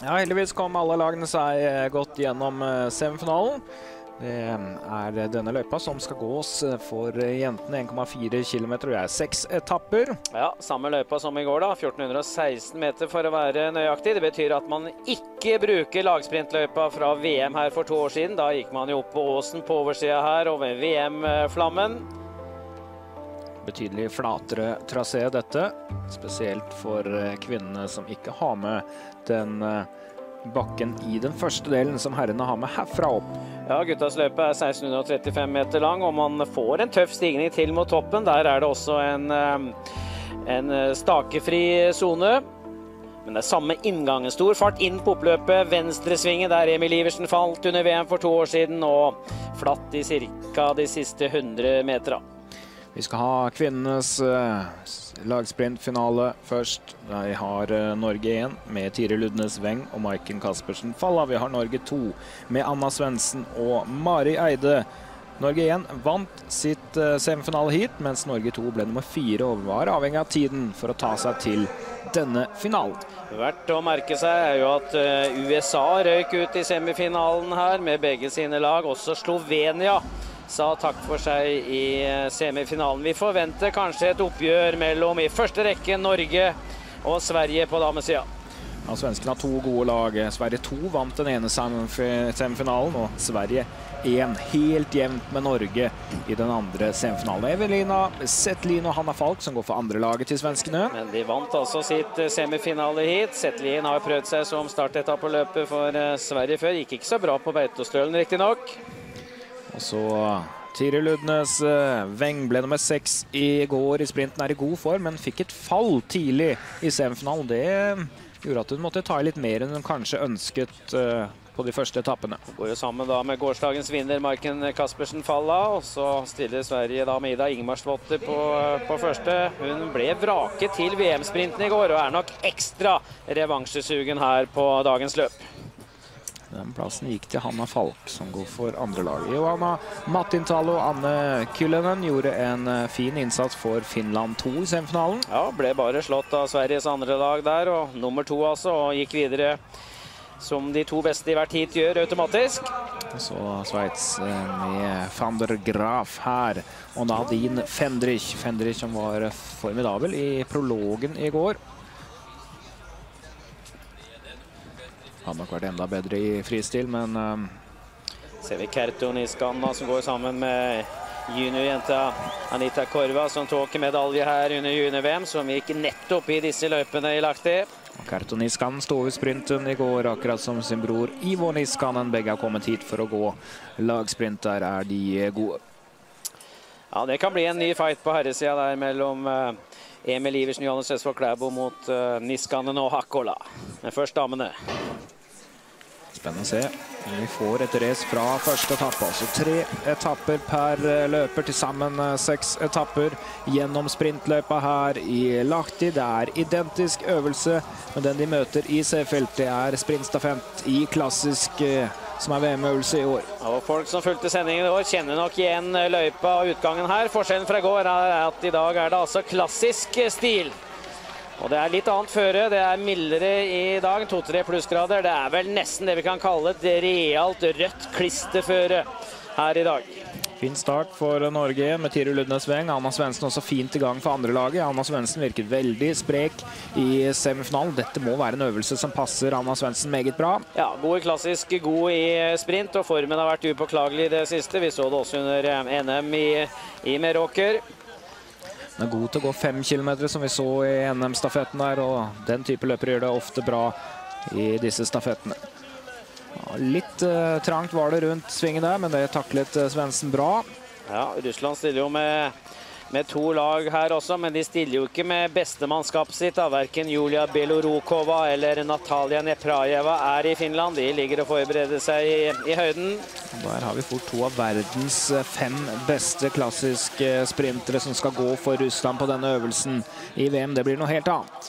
Ja, heldigvis kom alle lagene seg godt gjennom semifinalen. Det er denne løypa som skal gås for jentene 1,4 kilometer. Det er 6 etapper. Ja, samme løypa som i går da, 1416 meter for å være nøyaktig. Det betyr at man ikke bruker lagsprintløypa fra VM her for 2 år siden. Da gikk man jo opp på åsen på oversida her over VM-flammen. Betydelig flatere trasé dette, spesielt for kvinnene som ikke har med den bakken i den første delen som herrene har med herfra opp. Ja, guttas løype er 1635 meter lang, og man får en tøff stigning til mot toppen. Der er det også en stakefri zone. Men det er samme inngangen. Stor fart inn på oppløpet, venstre svinget der Emil Iversen falt under VM for 2 år siden, og flatt i cirka de siste 100 meterne. Vi skal ha kvinnenes lagsprintfinale først. Vi har Norge 1 med Tiril Ludnes Weng og Maiken Kaspersen Falla. Vi har Norge 2 med Anna Svendsen og Mari Eide. Norge 1 vant sitt semifinale hit, mens Norge 2 ble nummer 4 og var avhengig av tiden for å ta seg til denne finalen. Verdt å merke seg er jo at USA røyk ut i semifinalen her med begge sine lag. Også Slovenia sa takk for seg i semifinalen. Vi forventer kanskje et oppgjør mellom i første rekke Norge og Sverige på damesida. Ja, svenskene har 2 gode lag. Sverige 2 vant den ene semifinalen, og Sverige 1 helt jevnt med Norge i den andre semifinalen. Evelina Zetterlin og Hanna Falk som går for andre laget til svenskene. Men de vant altså sitt semifinale hit. Zetterlin har prøvd seg som startetappeløper for Sverige før. Gikk ikke så bra på Beitostølen riktig nok. Og så Tiril Ludnes Weng ble nummer 6 i går i sprinten, er i god form, men fikk et fall tidlig i semifinalen. Det gjorde at hun måtte ta i litt mer enn hun kanskje ønsket på de første etappene. Går jo sammen da med gårsdagens vinner Maiken Kaspersen Falla, og så stiller Sverige da med Ida Ingmarsdotter på første. Hun ble vraket til VM-sprinten i går, og er nok ekstra revansjesugen her på dagens løp. Den plassen gikk til Hanna Falk, som går for andre lag. Johanna Mattintalo og Anne Kyllönen gjorde en fin innsats for Finland 2 i semifinalen. Ja, ble bare slått av Sveriges andre lag der, og nummer 2 altså, og gikk videre som de 2 beste i hvert hit gjør automatisk. Så Sveits med van der Graaf her, og Nadine Fendrich. Fendrich som var formidabel i prologen i går. Han har nok vært enda bedre i fristil, men ser vi Kerto Niskanna som går sammen med juniorjenta Anita Korva som tok medalje her under junior-VM, som gikk nettopp i disse løypene i Lahti. Kerto Niskanen stod i sprinten i går, akkurat som sin bror Ivo Niskanen. Begge har kommet hit for å gå lagsprint. Der er de gode. Ja, det kan bli en ny fight på herresida der mellom Emil Iversen og Johannes Østfold Klæbo mot Niskanen og Hakkola. Men først damene. Spennende å se. Vi får et race fra første etappe, altså 3 etapper per løper, til sammen 6 etapper gjennom sprintløypa her i Lahti. Det er identisk øvelse, men den de møter i C-felt, det er sprintstafett i klassisk, som er VM-øvelse i år. Og folk som fulgte sendingen i år kjenner nok igjen løypa og utgangen her. Forskjellen fra i går er at i dag er det altså klassisk stil. Og det er litt annet føre, det er mildere i dag, 2-3 plussgrader. Det er vel nesten det vi kan kalle et realt rødt klisterføre her i dag. Fin start for Norge med Tiril Ludnes Weng. Anna Svendsen også fint i gang for andre laget. Anna Svendsen virket veldig sprek i semifinalen. Dette må være en øvelse som passer Anna Svendsen meget bra. Ja, god i klassisk, god i sprint, og formen har vært upåklagelig i det siste. Vi så det også under NM i Meråker. Den er god til å gå 5 kilometer, som vi så i NM-stafetten der, og den type løper gjør det ofte bra i disse stafettene. Ja, litt trangt var det rundt svingen der, men det taklet Svendsen bra. Ja, Russland stiller jo med 2 lag her også, men de stiller jo ikke med bestemannskapet sitt. Hverken Julia Belorukova eller Natalia Neprajeva er i Finland. De ligger og forbereder seg i høyden. Der har vi fort 2 av verdens 5 beste klassiske sprintere som skal gå for Russland på denne øvelsen i VM. Det blir noe helt annet.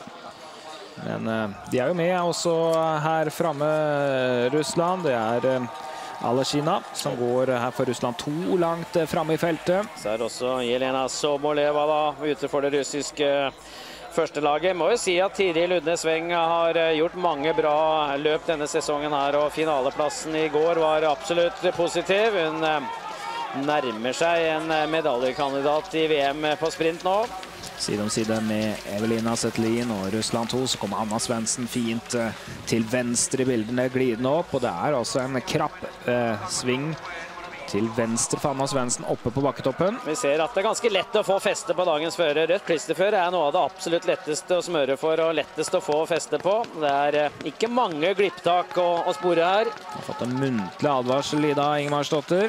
Men de er jo med også her fremme, Russland. Det er Aleshina som går her for Russland 2 langt fremme i feltet. Så er også Jelena Soboleva da ute for det russiske første laget. Må jo si at Tiril Ludne Sveng har gjort mange bra løp denne sesongen her, og finaleplassen i går var absolutt positiv. Hun nærmer seg en medaljekandidat i VM på sprint nå. Side om side med Evelina Settelin og Russland 2, så kommer Anna Svendsen fint til venstre i bildene, glidende opp, og det er også en krapp sving til venstre for Anna Svendsen oppe på bakketoppen. Vi ser at det er ganske lett å få feste på dagens fører. Rødt klisterføre er noe av det absolutt letteste å smøre for og lettest å få feste på. Det er ikke mange glipptak å spore her. Har fått en muntlig advarsel Ida Ingemarsdotter.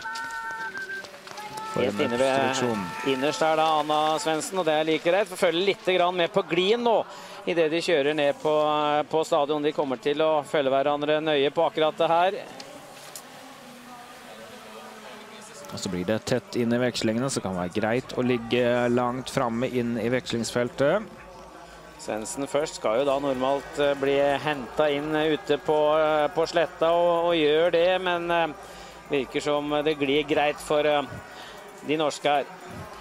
Helt inne ved innerst er da Anna Svendsen, og det er like greit. Følger litt med på glien nå i det de kjører ned på stadion. De kommer til å følge hverandre nøye på akkurat det her. Og så blir det tett inn i vekslingene, så kan det være greit å ligge langt fremme inn i vekslingsfeltet. Svendsen først skal jo da normalt bli hentet inn ute på sletta og gjør det, men virker som det glir greit for de norske her.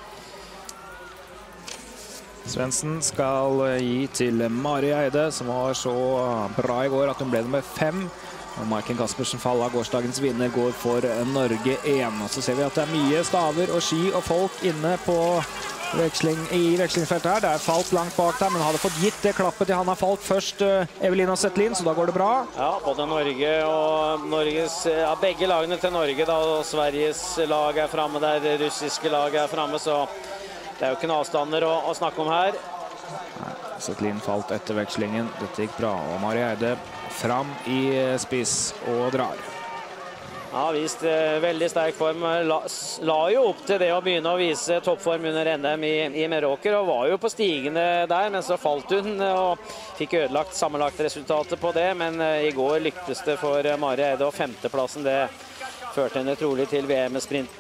Svendsen skal gi til Mari Eide, som var så bra i går at hun ble nummer 5. Og Maiken Caspersen Falla, gårsdagens vinner, går for Norge 1. Og så ser vi at det er mye staver og ski og folk inne på i vekslingsfeltet her. Det er Falk langt bak der, men hadde fått gitt det klappet til Hanna Falk først, Evelina Settelin, så da går det bra. Ja, både Norge og begge lagene til Norge da, og Sveriges lag er fremme der, det russiske lag er fremme, så det er jo ikke noen avstander å snakke om her. Settelin falt etter vekslingen, dette gikk bra, og Mari Eide fram i spiss og drar. Ja, vist veldig sterk form. La jo opp til det å begynne å vise toppform under NM i Meråker, og var jo på stigende der, men så falt hun og fikk ødelagt sammenlagt resultatet på det, men i går lyktes det for Mari Eide, og 5. det førte henne trolig til VM-sprint.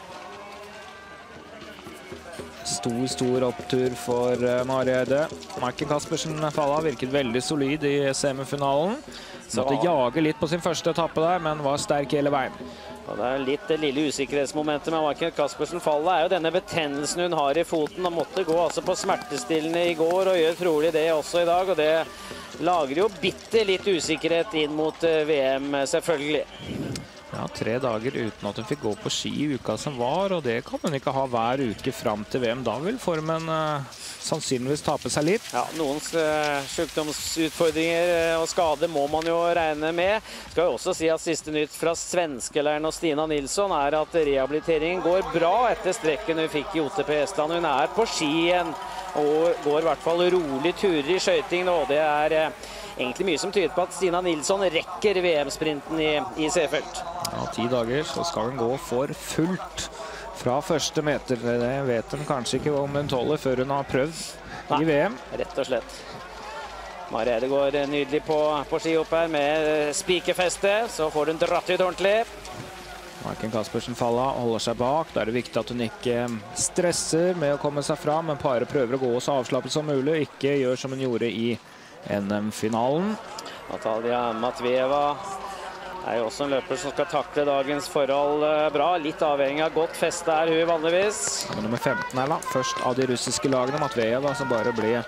Stor opptur for Mari Eide. Maiken Caspersen Falla virket veldig solid i semifinalen. Måtte jage litt på sin første etappe der, men var sterk hele veien. Og det er litt det lille usikkerhetsmomentet med Maiken Caspersen Falla er jo denne betennelsen hun har i foten. Hun måtte gå altså på smertestillende i går og gjør trolig det også i dag, og det lager jo bitte litt usikkerhet inn mot VM selvfølgelig. Ja, 3 dager uten at hun fikk gå på ski i uka som var, og det kan hun ikke ha hver uke fram til VM. Da vil formen sannsynligvis tape seg litt. Ja, noens sykdomsutfordringer og skade må man jo regne med. Skal jo også si at siste nytt fra svenskeleiren og Stina Nilsson er at rehabiliteringen går bra etter strekken hun fikk i OTP Estland. Hun er på ski igjen og går i hvert fall rolig turer i skøyting nå. Det er egentlig mye som tyder på at Stina Nilsson rekker VM-sprinten i C-felt. Ja, 10 dager så skal hun gå for fullt fra første meter. Det vet hun kanskje ikke om hun tåler før hun har prøvd i VM. Rett og slett. Mari Eide går nydelig på ski opp her med spikerfeste, så får hun dratt ut ordentlig. Maiken Caspersen Falla holder seg bak. Da er det viktig at hun ikke stresser med å komme seg fram, men bare prøver å gå så avslappet som mulig, og ikke gjør som hun gjorde i NM-finalen. Natalia Matveeva er jo også en løper som skal takle dagens forhold bra. Litt avhengig av godt feste er hun vanligvis. Ja, nummer 15 her da. Først av de russiske lagene. Matveeva som bare ble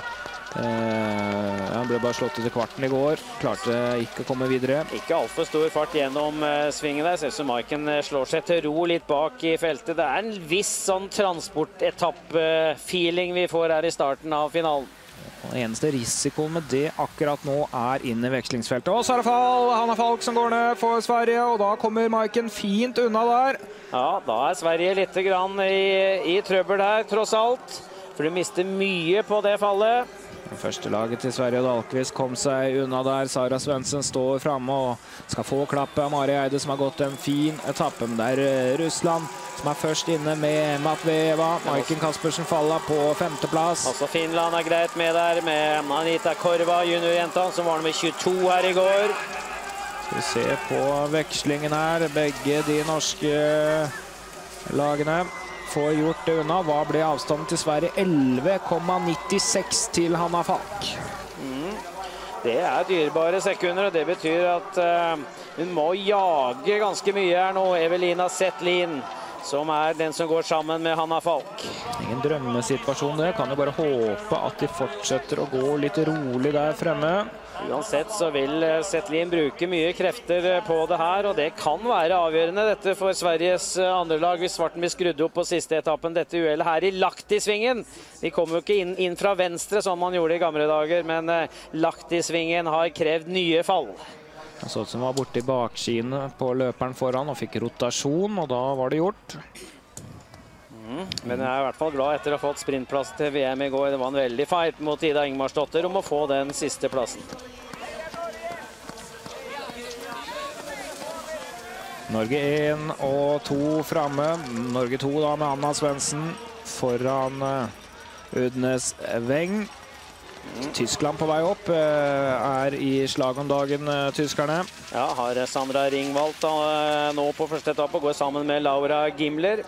slått ut i kvarten i går. Klarte ikke å komme videre. Ikke alt for stor fart gjennom svingen der. Ser ut som Maiken slår seg til ro litt bak i feltet. Det er en viss sånn transportetapp-feeling vi får her i starten av finalen. Den eneste risikoen med det akkurat nå er inn i vekslingsfeltet. Og så er det Hanna Falk som går ned for Sverige, og da kommer Maiken fint unna der. Ja, da er Sverige litt grann i trøbbel her, tross alt. For du mister mye på det fallet. Første laget til Sverige og Dahlqvist kom seg unna der. Sara Svendsen står fremme og skal få klappe av Mari Eide, som har gått en fin etappe. Men det er Russland som er først inne med Matveeva. Maiken Caspersen Falla på 5. plass. Altså Finland er greit med der, med Anita Korva, juniorjenta, som var nummer 22 her i går. Skal vi se på vekslingen her. Begge de norske lagene får gjort det unna. Hva ble avstanden til Sverige? 11,96 til Hanna Falk. Det er dyrebare sekunder, og det betyr at hun må jage ganske mye her nå. Evelina Settelin, som den som går sammen med Hanna Falk. Ingen drømmesituasjon det. Kan jo bare håpe at de fortsetter å gå litt rolig der fremme. Uansett så vil Zettlin bruke mye krefter på det her, og det kan være avgjørende dette for Sveriges andre lag hvis Svarten blir skrudd opp på siste etappen. Dette uhellet her i Lahtisvingen. De kommer jo ikke inn fra venstre som man gjorde i gamle dager, men Lahtisvingen har krevd nye fall. Det så ut som var borte i bakskiene på løperen foran og fikk rotasjon, og da var det gjort. Men jeg er i hvert fall glad etter å ha fått sprintplass til VM i går. Det var en veldig fight mot Ida Ingmarsdotter om å få den siste plassen. Norge 1 og 2 fremme. Norge 2 da med Anna Svendsen foran Udnes Weng. Tyskland på vei opp, i slag om dagen, tyskerne. Ja, har Sandra Ringwald nå på første etappe og går sammen med Laura Gimler.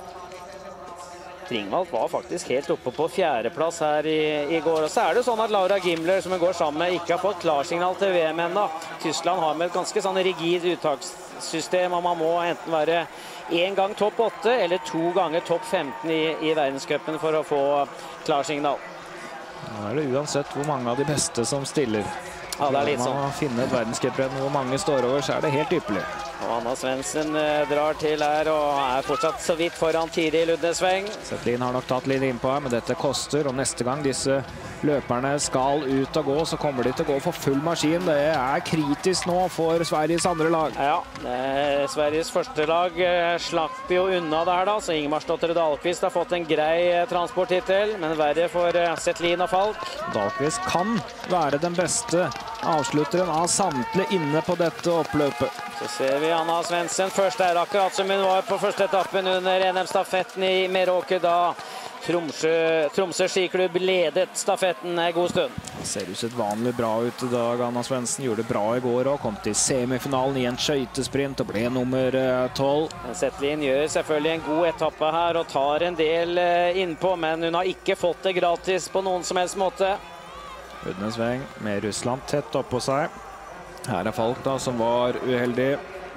Ringwald var faktisk helt oppe på fjerdeplass her i går. Og så er det sånn at Laura Gimler, som hun går sammen med, ikke har fått klarsignal til VM ennå. Tyskland har med et ganske sånn rigid uttakssystem, og man må enten være 1 gang topp 8 eller 2 ganger topp 15 i verdenscupen for å få klarsignal. Nå er det uansett hvor mange av de beste som stiller. Ja, det er litt sånn. Når man finner et verdenscuprenn hvor mange står over, så er det helt ypperlig. Og Anna Svendsen drar til her og er fortsatt så vidt foran Tiril Udnes Weng. Zettlin har nok tatt litt innpå her, men dette koster. Og neste gang disse løperne skal ut og gå, så kommer de til å gå for full maskin. Det er kritisk nå for Sveriges andre lag. Ja, Sveriges første lag slapp jo unna det her da, så Ingmarsdotter Dahlqvist har fått en grei transporttittel, men verre for Zettlin og Falk. Dahlqvist kan være den beste avslutteren av samtlige inne på dette oppløpet. Så ser vi Anna Svendsen først akkurat som hun var på første etappen under NM-stafetten i Meråker da Tromsø skiklubb ledet stafetten en god stund. Det ser usedvanlig bra ut i dag. Anna Svendsen gjorde det bra i går og kom til semifinalen i en skøytesprint og ble nummer 12. Zettlin gjør selvfølgelig en god etappe her og tar en del innpå, men hun har ikke fått det gratis på noen som helst måte. Udnes Weng med Russland tett oppå seg. Her er Falk da, som var uheldig.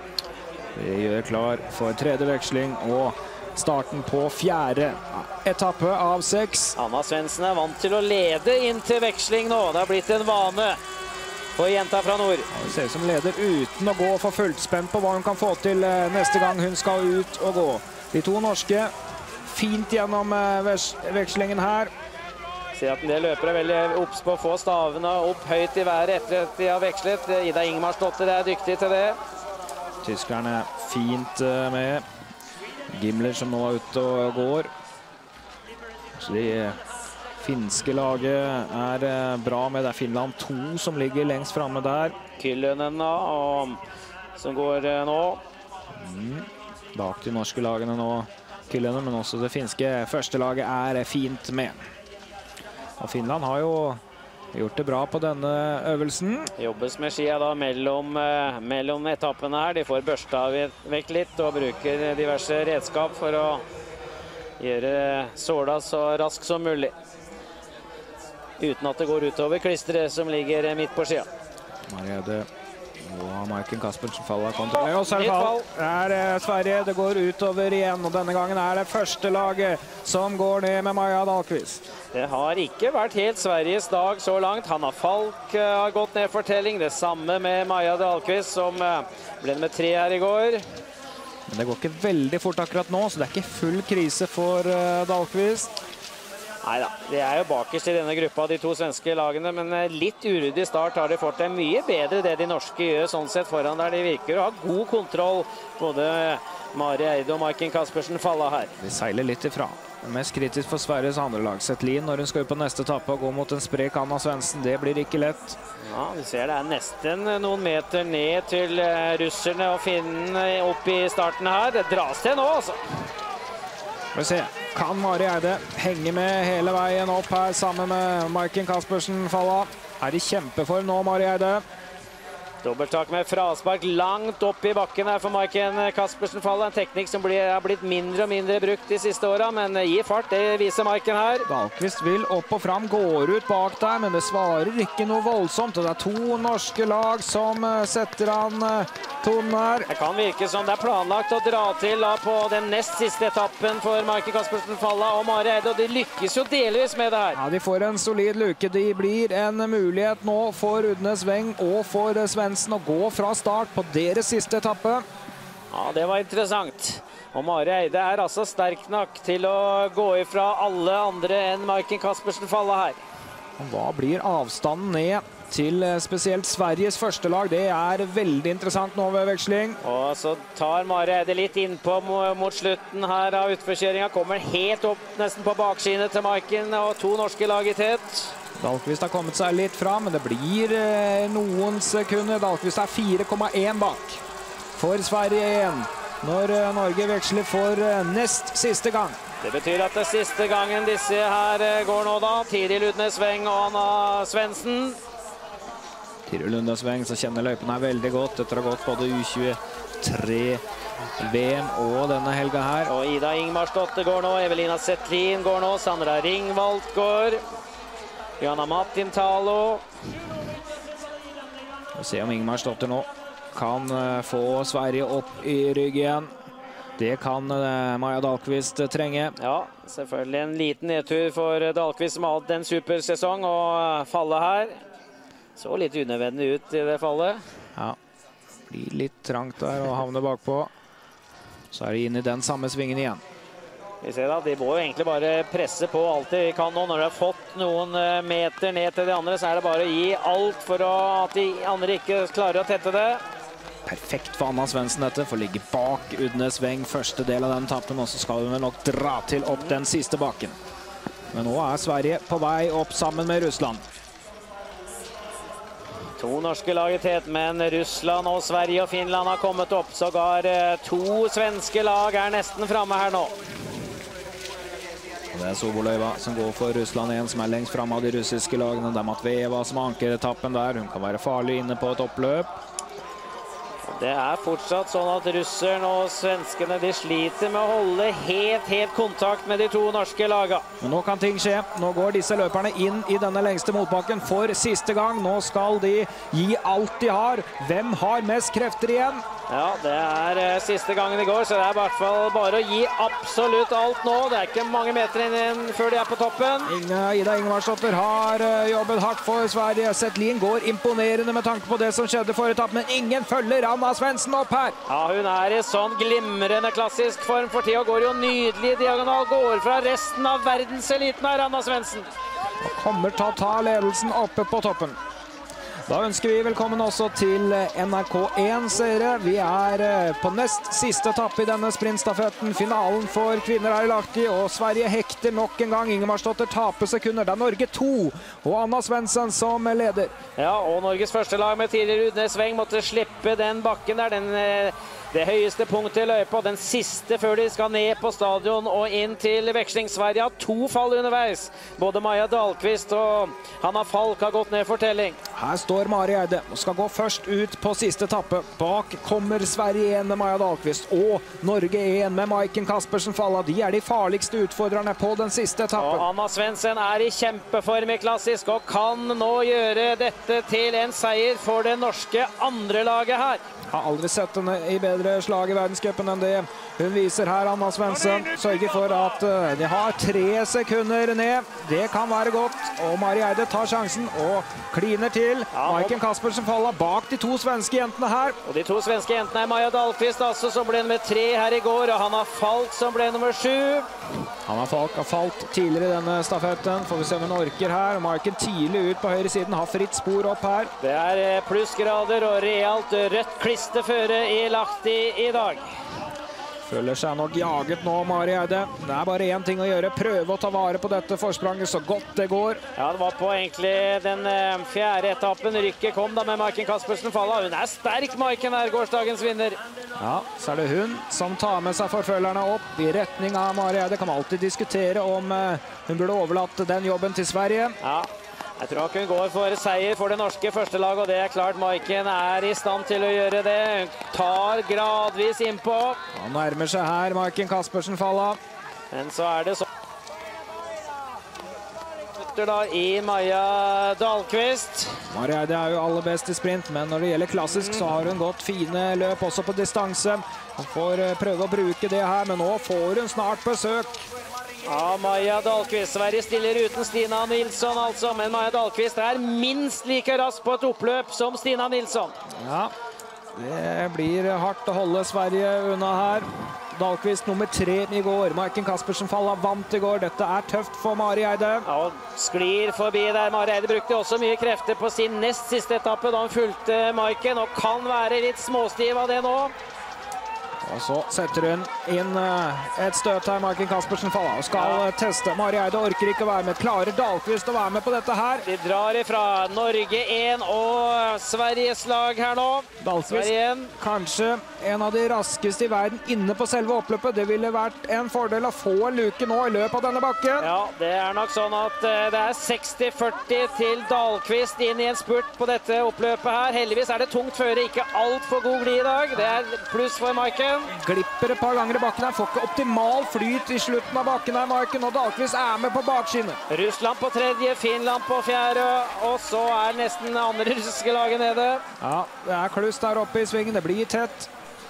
Vi gjør klar for tredje veksling og starten på fjerde etappe av 6. Anna Svendsen er vant til å lede inn til veksling nå. Det har blitt en vane for jenta fra nord. Det ser ut som leder uten å gå for fullt spent på hva hun kan få til neste gang hun skal ut og gå. De to norske fint gjennom vekslingen her. Ser at en del løpere er veldig opps på å få stavene opp høyt i været etter at de har vekslet. Ida Ingmarsdotter er dyktig til det. Tyskerne fint med. Gimler som nå er ute og går. Så de finske laget er bra med. Det er Finland 2 som ligger lengst fremme der. Kyllönen da, som går nå. Bak de norske lagene nå, Kyllönen, men også det finske første laget er fint med. Og Finland har jo gjort det bra på denne øvelsen. Jobbes med skia da mellom etappene her. De får børsta vekk litt og bruker diverse redskap for å gjøre såla så rask som mulig. Uten at det går utover klisteret som ligger midt på skia. Mariede og Maiken Kaspersen faller kontrollert. Og så er det fall. Det er Sverige, det går utover igjen. Og denne gangen er det første laget som går ned med Maja Dahlqvist. Det har ikke vært helt Sveriges dag så langt. Hanna Falk har gått ned for telling. Det samme med Maja Dahlqvist, som ble med 3 her i går. Men det går ikke veldig fort akkurat nå, så det er ikke full krise for Dahlqvist. Neida, det er jo bakerst i denne gruppa, de to svenske lagene, men litt uryddig start har de fått. Det mye bedre det de norske gjør sånn sett foran der. De virker å ha god kontroll. Både Mari Eide og Maiken Kaspersen faller her. De seiler litt ifra. Mest kritisk for Sveriges andre lag. Zettlin når hun skal ut på neste etappe og gå mot en sprek Anna Svendsen. Det blir ikke lett. Ja, vi ser det er nesten noen meter ned til russerne og finnene opp i starten her. Det dras til nå, altså. Vi ser, kan Mari Eide henge med hele veien opp her sammen med Maiken Kaspersen Falla? Er i kjempeform nå, Mari Eide? Dobbelttak med fraspark langt opp i bakken her for Maiken Kaspersen Falla. En teknikk som har blitt mindre og mindre brukt de siste årene, men gir fart, det viser Maiken her. Dahlqvist vil opp og fram, går ut bak der, men det svarer ikke noe voldsomt. Og det er to norske lag som setter an tonen her. Det kan virke som det planlagt å dra til da, på den nest siste etappen for Maiken Caspersen Falla og Mari Eide, og de lykkes jo delvis med det her. Ja, de får en solid luke. De blir en mulighet nå for Udnes Weng og for Svendsen å gå fra start på deres siste etappe. Ja, det var interessant. Og Mari Eide altså sterk nok til å gå ifra alle andre enn Maiken Caspersen Falla her. Og hva blir avstanden ned til spesielt Sveriges første lag? Det veldig interessant nå ved veksling. Og så tar Mari Eide litt innpå mot slutten her av utforkjøringen. Kommer helt opp nesten på bakskinnet til Maiken og 2 norske lag i tet. Dahlqvist har kommet seg litt fram, men det blir noen sekunder. Dahlqvist 4,1 bak for Sverige igjen når Norge veksler for nest siste gang. Det betyr at det siste gangen disse her går nå da. Tiril Udnes Weng og Anna Svendsen. Tiril Udnes Weng som kjenner løypene veldig godt etter å ha gått både U23 VM og denne helga her. Og Ida Ingmarsdotter går nå, Evelina Settlin går nå, Sandra Ringvald går, Johanna Mattintalo. Vi ser om Ingmarsdotter nå kan få Sverige opp i rygg igjen. Det kan Maja Dahlqvist trenge. Ja, selvfølgelig en liten nedtur for Dahlqvist som har hatt en supersesong og fallet her. Så litt unødvendig ut i det fallet. Ja, blir litt trangt der og havner bakpå. Så det inn i den samme svingen igjen. Vi ser da, de må jo egentlig bare presse på alt de kan nå. Når de har fått noen meter ned til de andre, så det bare å gi alt for at de andre ikke klarer å tette det. Perfekt for Anna Svendsen dette, for å ligge bak Udnes Weng første del av den tappen, og så skal hun nok dra til opp den siste baken. Men nå Sverige på vei opp sammen med Russland. 2 norske lag i tet, men Russland og Sverige og Finland har kommet opp. Sågar 2 svenske lag nesten framme her nå. Og det Soboløyva som går for Russland igjen, som lengst fremme av de russiske lagene. Det Matveva som anker etappen der. Hun kan være farlig inne på et oppløp. Det fortsatt sånn at russerne og svenskene de sliter med å holde helt kontakt med de 2 norske lagene. Men nå kan ting skje. Nå går disse løperne inn i denne lengste motbakken for siste gang. Nå skal de gi alt de har. Hvem har mest krefter igjen? Ja, det siste gangen i går, så det i hvert fall bare å gi absolutt alt nå. Det ikke mange meter inn før de på toppen. Ida Ingmarsdotter har jobbet hardt for Sverige. Settlin går imponerende med tanke på det som skjedde for etappen, men ingen følger Anna Svendsen opp her. Ja, hun i sånn glimrende klassisk form for tida, går jo nydelig diagonal, går fra resten av verdenseliten her, Anna Svendsen. Og kommer til å ta ledelsen oppe på toppen. Da ønsker vi velkommen også til NRK1 seere. Vi på nest siste etappe i denne sprintstafetten. Finalen for kvinner lagt i, og Sverige hekter nok en gang. Ingmarsdotter taper sekunder. Det Norge 2, og Anna Svendsen som leder. Ja, og Norges første lag med tidligere Udnes Weng måtte slippe den bakken der, det høyeste punktet i løypa, den siste før de skal ned på stadion og inn til veksling. Sverige har 2 fall underveis. Både Maja Dahlqvist og Hanna Falk har gått ned for telling. Her står Mari Eide og skal gå først ut på siste etappe. Bak kommer Sverige igjen med Maja Dahlqvist, og Norge igjen med Maiken Caspersen Falla. De de farligste utfordrerne på den siste etappen. Og Anna Svendsen i kjempeform i klassisk, og kan nå gjøre dette til en seier for det norske andre laget her. Har aldri sett henne i bedre slag i verdenscupen enn det hun viser her. Anna Svendsen sørger for at de har 3 sekunder ned. Det kan være godt, og Mari Eide tar sjansen og kliner til. Maiken Caspersen Falla bak de 2 svenske jentene her. Og de 2 svenske jentene Maja Dahlqvist altså, som ble nummer 3 her i går, og Hanna Falk som ble nummer 7. Hanna Falk har falt tidligere i denne stafetten. Får vi se om hun orker her. Maiken tidlig ut på høyre siden, har fritt spor opp her. Det plussgrader og realt rødt klisterføre lagt i dag. Føler seg nok jaget nå, Mari Eide. Det bare én ting å gjøre, prøve å ta vare på dette forspranget så godt det går. Ja, det var på egentlig den 4. etappen. Rykket kom da med Maiken Caspersen Falla. Hun sterk, Maiken gårsdagens vinner. Ja, så det hun som tar med seg forfølgerne opp i retning av Mari Eide. Kan man alltid diskutere om hun burde overlatt den jobben til Sverige. Ja. Jeg tror hun går for seier for det norske første lag, og det klart Maiken i stand til å gjøre det. Hun tar gradvis innpå. Han nærmer seg her, Maiken Caspersen Falla. Men så det så. krefter da i Maja Dahlqvist. Mari Eide er jo aller best i sprint, men når det gjelder klassisk så har hun gått fine løp også på distanse. Hun får prøve å bruke det her, men nå får hun snart besøk. Ja, Maja Dahlqvist. Sverige stiller uten Stina Nilsson altså, men Maja Dahlqvist er minst like rask på et oppløp som Stina Nilsson. Ja, det blir hardt å holde Sverige unna her. Dahlqvist nummer 3 i går. Maiken Caspersen Falla vant i går. Dette er tøft for Mari Eide. Ja, og sklir forbi der. Mari Eide brukte også mye krefter på sin nest siste etappe da hun fulgte Maiken, og kan være litt småstiv av det nå. Og så setter hun inn et støt her, Maiken Caspersen Falla, og skal teste. Mari Eide orker ikke å være med. Klarer Dahlqvist å være med på dette her? De drar ifra Norge 1 og Sveriges lag her nå. Dahlqvist kanskje en av de raskeste i verden inne på selve oppløpet. Det ville vært en fordel å få en luke nå i løpet av denne bakken. Ja, det er nok sånn at det er 60-40 til Dahlqvist inn i en spurt på dette oppløpet her. Heldigvis er det tungt føre, ikke alt for god glid i dag. Det er pluss for Maiken. Glipper et par ganger i bakken her, får ikke optimal flyt i slutten av bakken her, Maiken, og Dahlqvist er med på bakskinnet. Russland på 3., Finland på 4., og så er nesten andre russiske laget nede. Ja, det er kluss der oppe i svingen, det blir tett.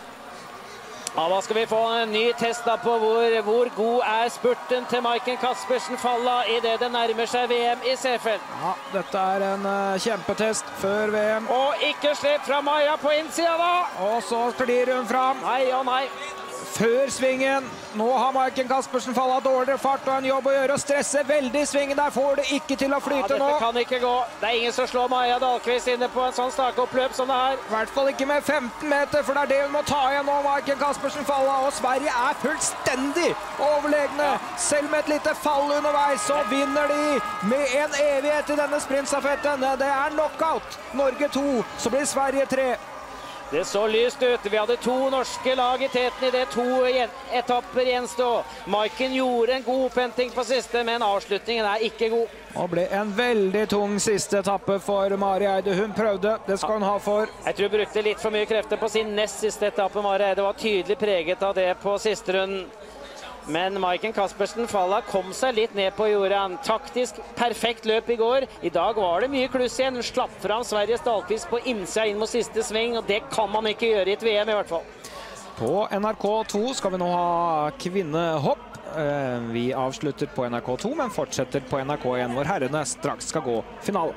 Ja, da skal vi få en ny test da på hvor god er spurten til Maiken Caspersen Falla i det nærmer seg VM i Seefeld. Ja, dette er en kjempetest før VM. Og ikke slipp fra Maja på innsida da! Og så sklir hun fram. Nei og nei. Før svingen. Nå har Maiken Caspersen Falla dårligere fart og en jobb å gjøre og stresse veldig i svingen. Der får det ikke til å flyte nå. Dette kan ikke gå. Det er ingen som slår Maja Dahlqvist inne på en sånn stakeoppløp som det her. I hvert fall ikke med 15 meter, for det er det hun må ta igjen nå, Maiken Caspersen Falla. Og Sverige er fullstendig overlegne. Selv med et lite fall underveis, så vinner de med en evighet i denne sprintstafetten. Det er knockout. Norge 2, så blir Sverige 3. Det så lyst ut. Vi hadde 2 norske lag i teten i det 2 etapper gjenstå. Maiken gjorde en god opphenting på siste, men avslutningen er ikke god. Og ble en veldig tung siste etappe for Mari Eide. Hun prøvde, det skal hun ha for. Jeg tror hun brukte litt for mye krefter på sin nest siste etappe. Mari Eide var tydelig preget av det på siste runden. Men Maiken Caspersen Falla kom seg litt ned på jorda. Taktisk perfekt løp i går. I dag var det mye kluss igjen. Hun slapp fram Sveriges Dahlqvist på innsida inn mot siste sving, og det kan man ikke gjøre i et VM i hvert fall. På NRK2 skal vi nå ha kvinnehopp. Vi avslutter på NRK2, men fortsetter på NRK1, hvor herrene straks skal gå finale.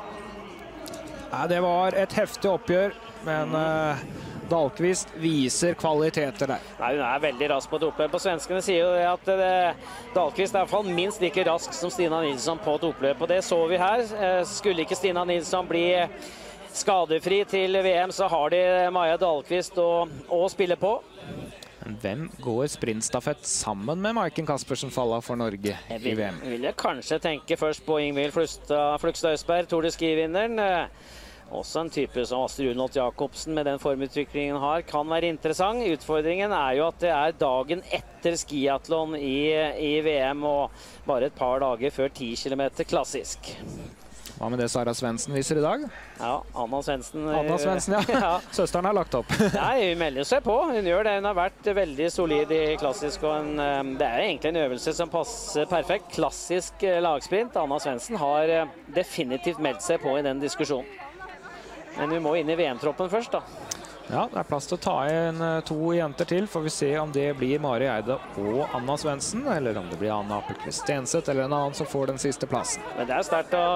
Det var et heftig oppgjør, men Dahlqvist viser kvaliteter der. Nei, hun er veldig rask på et oppløp. På svenskene sier jo det at Dahlqvist er i hvert fall minst like rask som Stina Nilsson på et oppløp, og det så vi her. Skulle ikke Stina Nilsson bli skadefri til VM, så har de Maja Dahlqvist å spille på. Hvem går sprintstafett sammen med Maiken Caspersen Falla for Norge i VM? Jeg vil kanskje tenke først på Ingvild Flugstad Østberg, Tour de Ski-vinneren. Også en type som Astrid Runholt Jacobsen med den formutviklingen har, kan være interessant. Utfordringen er jo at det er dagen etter skiathlon i VM, og bare et par dager før 10 km klassisk. Hva med det Sara Svendsen viser i dag? Ja, Anna Svendsen. Anna Svendsen, ja. Søsteren har lagt opp. Nei, hun melder seg på. Hun gjør det. Hun har vært veldig solid i klassisk, og det er egentlig en øvelse som passer perfekt. Klassisk lagsprint. Anna Svendsen har definitivt meldt seg på i den diskusjonen. Men vi må inn i VM-troppen først da. Ja, det er plass til å ta inn 2 jenter til. Får vi se om det blir Mari Eide og Anna Svendsen, eller om det blir Anna Appelqvist Stenseth eller en annen som får den siste plassen. Men det er sterkt å...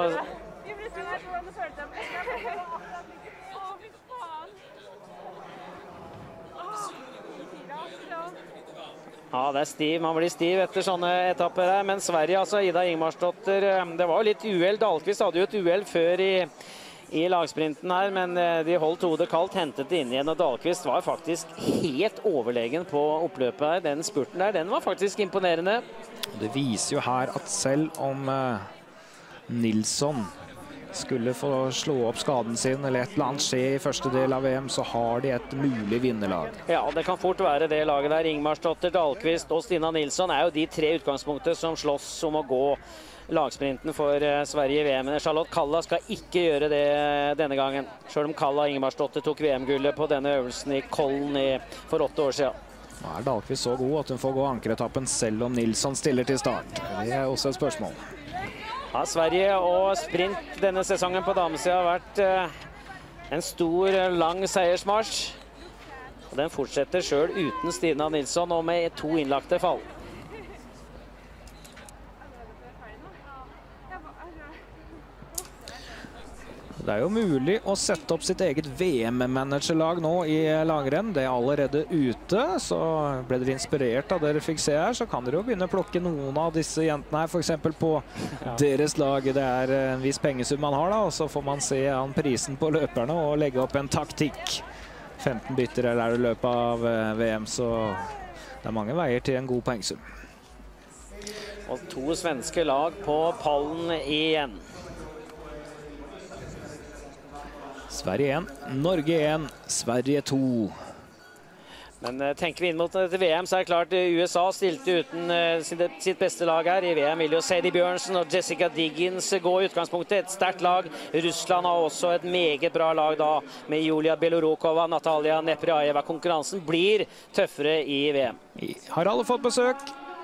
Ja, det er stiv. Man blir stiv etter sånne etapper her. Men Sverige, altså Ida Ingmarsdotter, det var jo litt uheld. Dahlqvist hadde jo et uheld før i lagsprinten her, men de holdt hodet kaldt, hentet det inn igjen, og Dahlqvist var faktisk helt overlegen på oppløpet her. Den spurten der, den var faktisk imponerende. Det viser jo her at selv om Nilsson skulle få slå opp skaden sin, eller et eller annet skje i første del av VM, så har de et mulig vinnerlag. Ja, det kan fort være det laget der. Ingmarsdotter, Dahlqvist og Stina Nilsson er jo de 3 utgangspunkter som slåss om å gå lagsprinten for Sverige i VM. Charlotte Kalla skal ikke gjøre det denne gangen, selv om Kalla Ingmarsdotter tok VM-gullet på denne øvelsen i Kollen for 8 år siden. Nå er Dahlqvist så god at hun får gå ankeretappen selv om Nilsson stiller til start. Det er også et spørsmål. Ja, Sverige og sprint denne sesongen på damesiden har vært en stor, lang seiersmarsj. Og den fortsetter selv uten Stina Nilsson og med 2 innlagte fall. Det er jo mulig å sette opp sitt eget VM-managerlag nå i langrenn. Det er allerede ute, så ble dere inspirert av det dere fikk se her, så kan dere jo begynne å plukke noen av disse jentene her, for eksempel på deres lag. Det er en viss pengesum man har da, og så får man se an prisen på løperne og legge opp en taktikk. 15 bytter eller er det løpet av VM, så det er mange veier til en god poengsum. Og 2 svenske lag på pallen igjen. Sverige 1, Norge 1, Sverige 2. Men tenker vi inn mot til VM, så er det klart USA stilte uten sitt beste lag her. I VM vil jo Sadie Bjørnsen og Jessica Diggins gå i utgangspunktet. Et sterkt lag. Russland har også et meget bra lag da, med Julia Belorukova, Natalia Nepryaeva. Konkurransen blir tøffere i VM. Har alle fått besøk?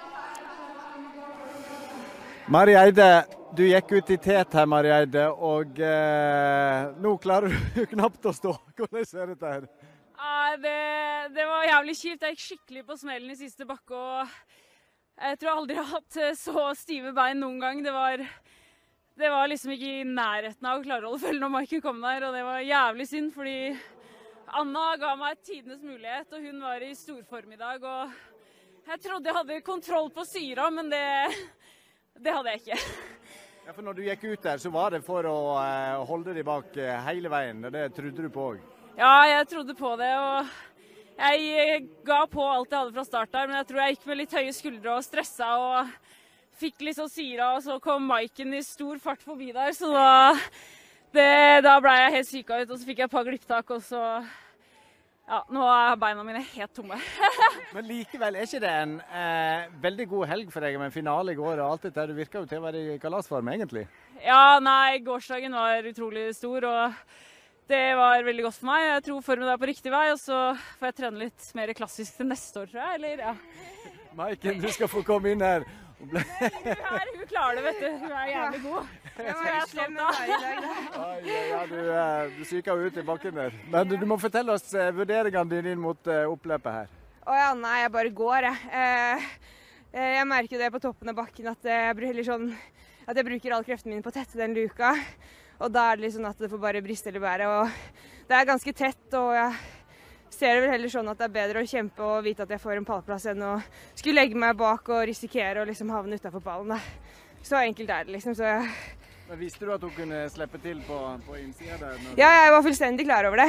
Mari Eide, du gikk ut i tet her, Mari Eide, og nå klarer du knapt å stå. Hvordan ser dette her? Det var jævlig kjipt. Jeg gikk skikkelig på smellen i siste bakke, og jeg tror aldri jeg har hatt så stive bein noen gang. Det var liksom ikke i nærheten av å klare å holde følge når Maiken kom der, og det var jævlig synd, fordi Anna ga meg tidenes mulighet, og hun var i storform i dag, og jeg trodde jeg hadde kontroll på syra, men det hadde jeg ikke. Ja, for når du gikk ut der, så var det for å holde deg bak hele veien, og det trodde du på også? Ja, jeg trodde på det, og jeg ga på alt jeg hadde fra start der, men jeg tror jeg gikk med litt høye skuldre og stressa og fikk litt så syra, og så kom Maiken i stor fart forbi der, så da ble jeg helt syka ut, og så fikk jeg et par glipptak, og så, ja, nå er beina mine helt tomme. Men likevel, er ikke det en veldig god helg for deg med en finale i går, og alt dette, du virker jo til å være i kalasform egentlig? Ja, nei, gårsdagen var utrolig stor, og det var veldig godt for meg. Jeg tror formen er på riktig vei, og så får jeg trene litt mer klassisk til neste år, tror jeg, eller ja. Maiken, du skal få komme inn her. Hun klarer det, vet du. Hun er jævlig god. Det var jeg slem av i dag. Ja, du syker ut i bakken der. Men du må fortelle oss vurderingene dine inn mot oppløpet her. Ja, nei, jeg bare går, jeg. Jeg merker det på toppen av bakken at jeg bruker alle kreftene mine på å tette den luka. Og da er det litt sånn at det får bare briste eller bære, og det er ganske tett, og jeg ser det vel heller sånn at det er bedre å kjempe og vite at jeg får en pallplass enn å skulle legge meg bak og risikere å liksom havne utenfor pallen. Så enkelt er det liksom. Så Men visste du at hun kunne slippe til på innsida der? Ja, jeg var fullstendig klar over det.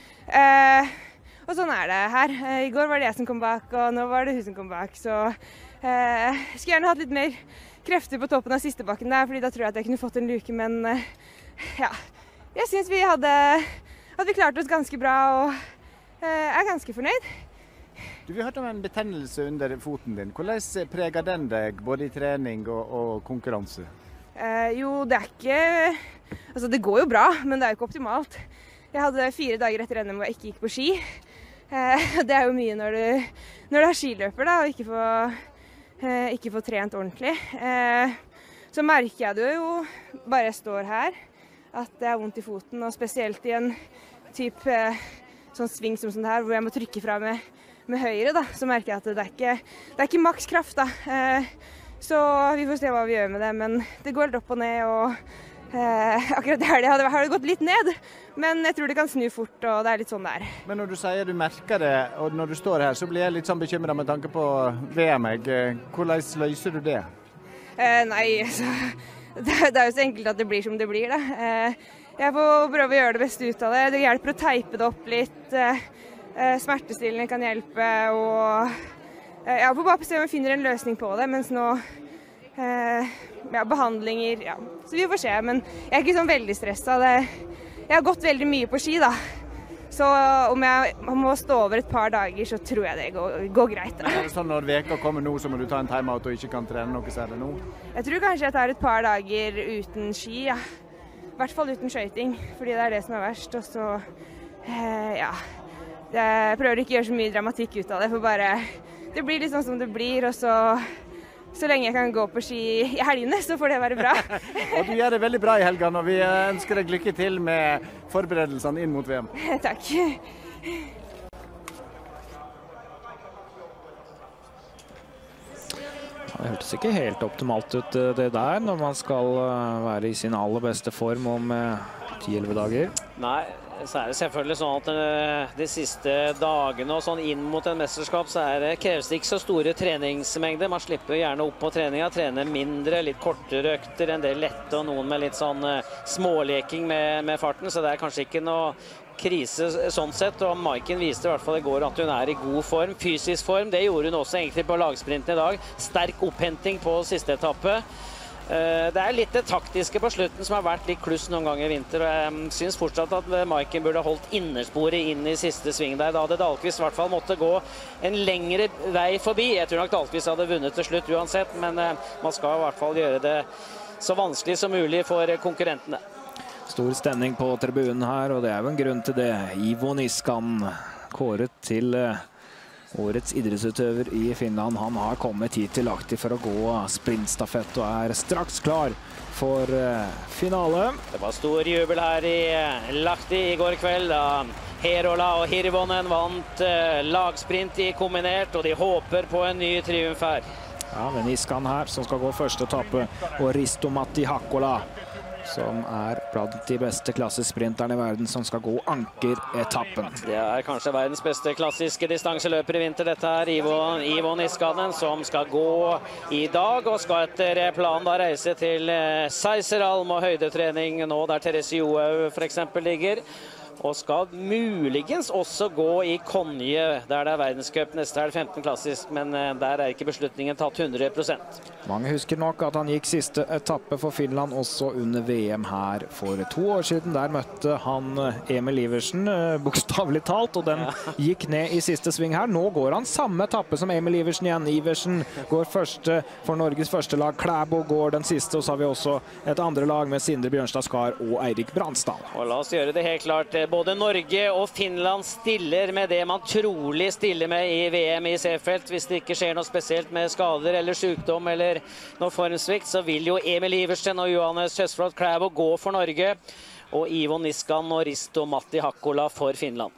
Og sånn er det her. I går var det jeg som kom bak, og nå var det hun som kom bak, så jeg skulle gjerne hatt litt mer krefter på toppen av siste bakken der, fordi da tror jeg at jeg kunne fått en luke, men ja, jeg synes vi klarte oss ganske bra, og er ganske fornøyd. Vi hørte om en betennelse under foten din. Hvordan preger den deg, både i trening og konkurranse? Jo, det er ikke... Altså, det går jo bra, men det er jo ikke optimalt. Jeg hadde 4 dager etter NM hvor jeg ikke gikk på ski. Det er jo mye når du er skiløper, da, og ikke får trent ordentlig. Så merker jeg det jo, bare jeg står her, at det er vondt i foten, og spesielt i en type sånn sving som sånn her, hvor jeg må trykke fra med høyre, da, så merker jeg at det er ikke maks kraft, da. Så vi får se hva vi gjør med det, men det går litt opp og ned, og akkurat der har det gått litt ned, men jeg tror det kan snu fort, og det er litt sånn der. Men når du sier du merker det, og når du står her, så blir jeg litt sånn bekymret med tanke på VM. Hvordan løser du det? Nei, altså, det er jo så enkelt at det blir som det blir, da. Jeg får prøve å gjøre det beste ut av det. Det hjelper å teipe det opp litt. Smertestillende kan hjelpe, og jeg får bare se om jeg finner en løsning på det, mens nå behandlinger, ja. Så vi får se, men jeg er ikke sånn veldig stresset. Jeg har gått veldig mye på ski, da. Så om jeg må stå over et par dager, så tror jeg det går greit. Da. Men er det sånn når veka kommer nå, så må du ta en timeout og ikke kan trene noe særlig nå? Jeg tror kanskje jeg tar et par dager uten ski, ja. I hvert fall uten skøyting, fordi det er det som er verst. Og så, ja, jeg prøver ikke å gjøre så mye dramatikk ut av det, for bare, det blir litt sånn som det blir, og så så lenge jeg kan gå på ski i helgene, så får det være bra. Og du gjør det veldig bra i helgen, og vi ønsker deg lykke til med forberedelsene inn mot VM. Takk. Det hørtes ikke helt optimalt ut det der, når man skal være i sin aller beste form om 10-11 dager. Nei, så er det selvfølgelig sånn at de siste dagene og sånn inn mot en mesterskap, så kreves det ikke så store treningsmengder. Man slipper gjerne opp på treninga, trene mindre, litt kortere økter, en del lette og noen med litt sånn småleking med farten, så det er kanskje ikke noe krise sånn sett, og Maiken viste i hvert fall i går at hun er i god form, fysisk form. Det gjorde hun også egentlig på lagsprinten i dag. Sterk opphenting på siste etappe. Det er litt det taktiske på slutten som har vært litt kluss noen ganger i vinter, og jeg synes fortsatt at Maiken burde holdt innersporet inn i siste sving der. Da hadde Dahlqvist i hvert fall måtte gå en lengre vei forbi. Jeg tror nok Dahlqvist hadde vunnet til slutt uansett, men man skal i hvert fall gjøre det så vanskelig som mulig for konkurrentene. Stor stemning på tribunen her, og det er jo en grunn til det. Ivo Niskan, kåret til årets idrettsutøver i Finland. Han har kommet hit til Lahti for å gå sprintstafett og er straks klar for finale. Det var stor jubel her i Lahti i går kveld da Herola og Hirvonen vant lagsprint i kombinert, og de håper på en ny triumf her. Ja, det er Niskan her som skal gå første etappe, og Risto Matti Hakkola, som er blant de beste klassesprinterne i verden, som skal gå ankeretappen. Det er kanskje verdens beste klassiske distanseløper i vinter, dette her. Ivo Niskanen, som skal gå i dag, og skal etter planen da reise til Seiseralm og høydetrening nå der Therese Johaug for eksempel ligger. Og skal muligens også gå i Konje, der det er verdenscup neste helg, 15 klassisk, men der er ikke beslutningen tatt 100%. Mange husker nok at han gikk siste etappe for Finland også under VM her for 2 år siden. Der møtte han Emil Iversen, bokstavelig talt, og den gikk ned i siste sving her. Nå går han samme etappe som Emil Iversen igjen. Iversen går første for Norges første lag, Klæbo går den siste, og så har vi også et andre lag med Sindre Bjørnstad Skar og Eirik Bransdal. Og la oss gjøre det helt klart. Både Norge og Finland stiller med det man trolig stiller med i VM i Seefeld. Hvis det ikke skjer noe spesielt med skader eller sykdom eller noe formsvikt, så vil jo Emil Iversen og Johannes Høsflot Klæbo gå for Norge, og Ivo Niskan og Risto Matti Hakkola for Finland.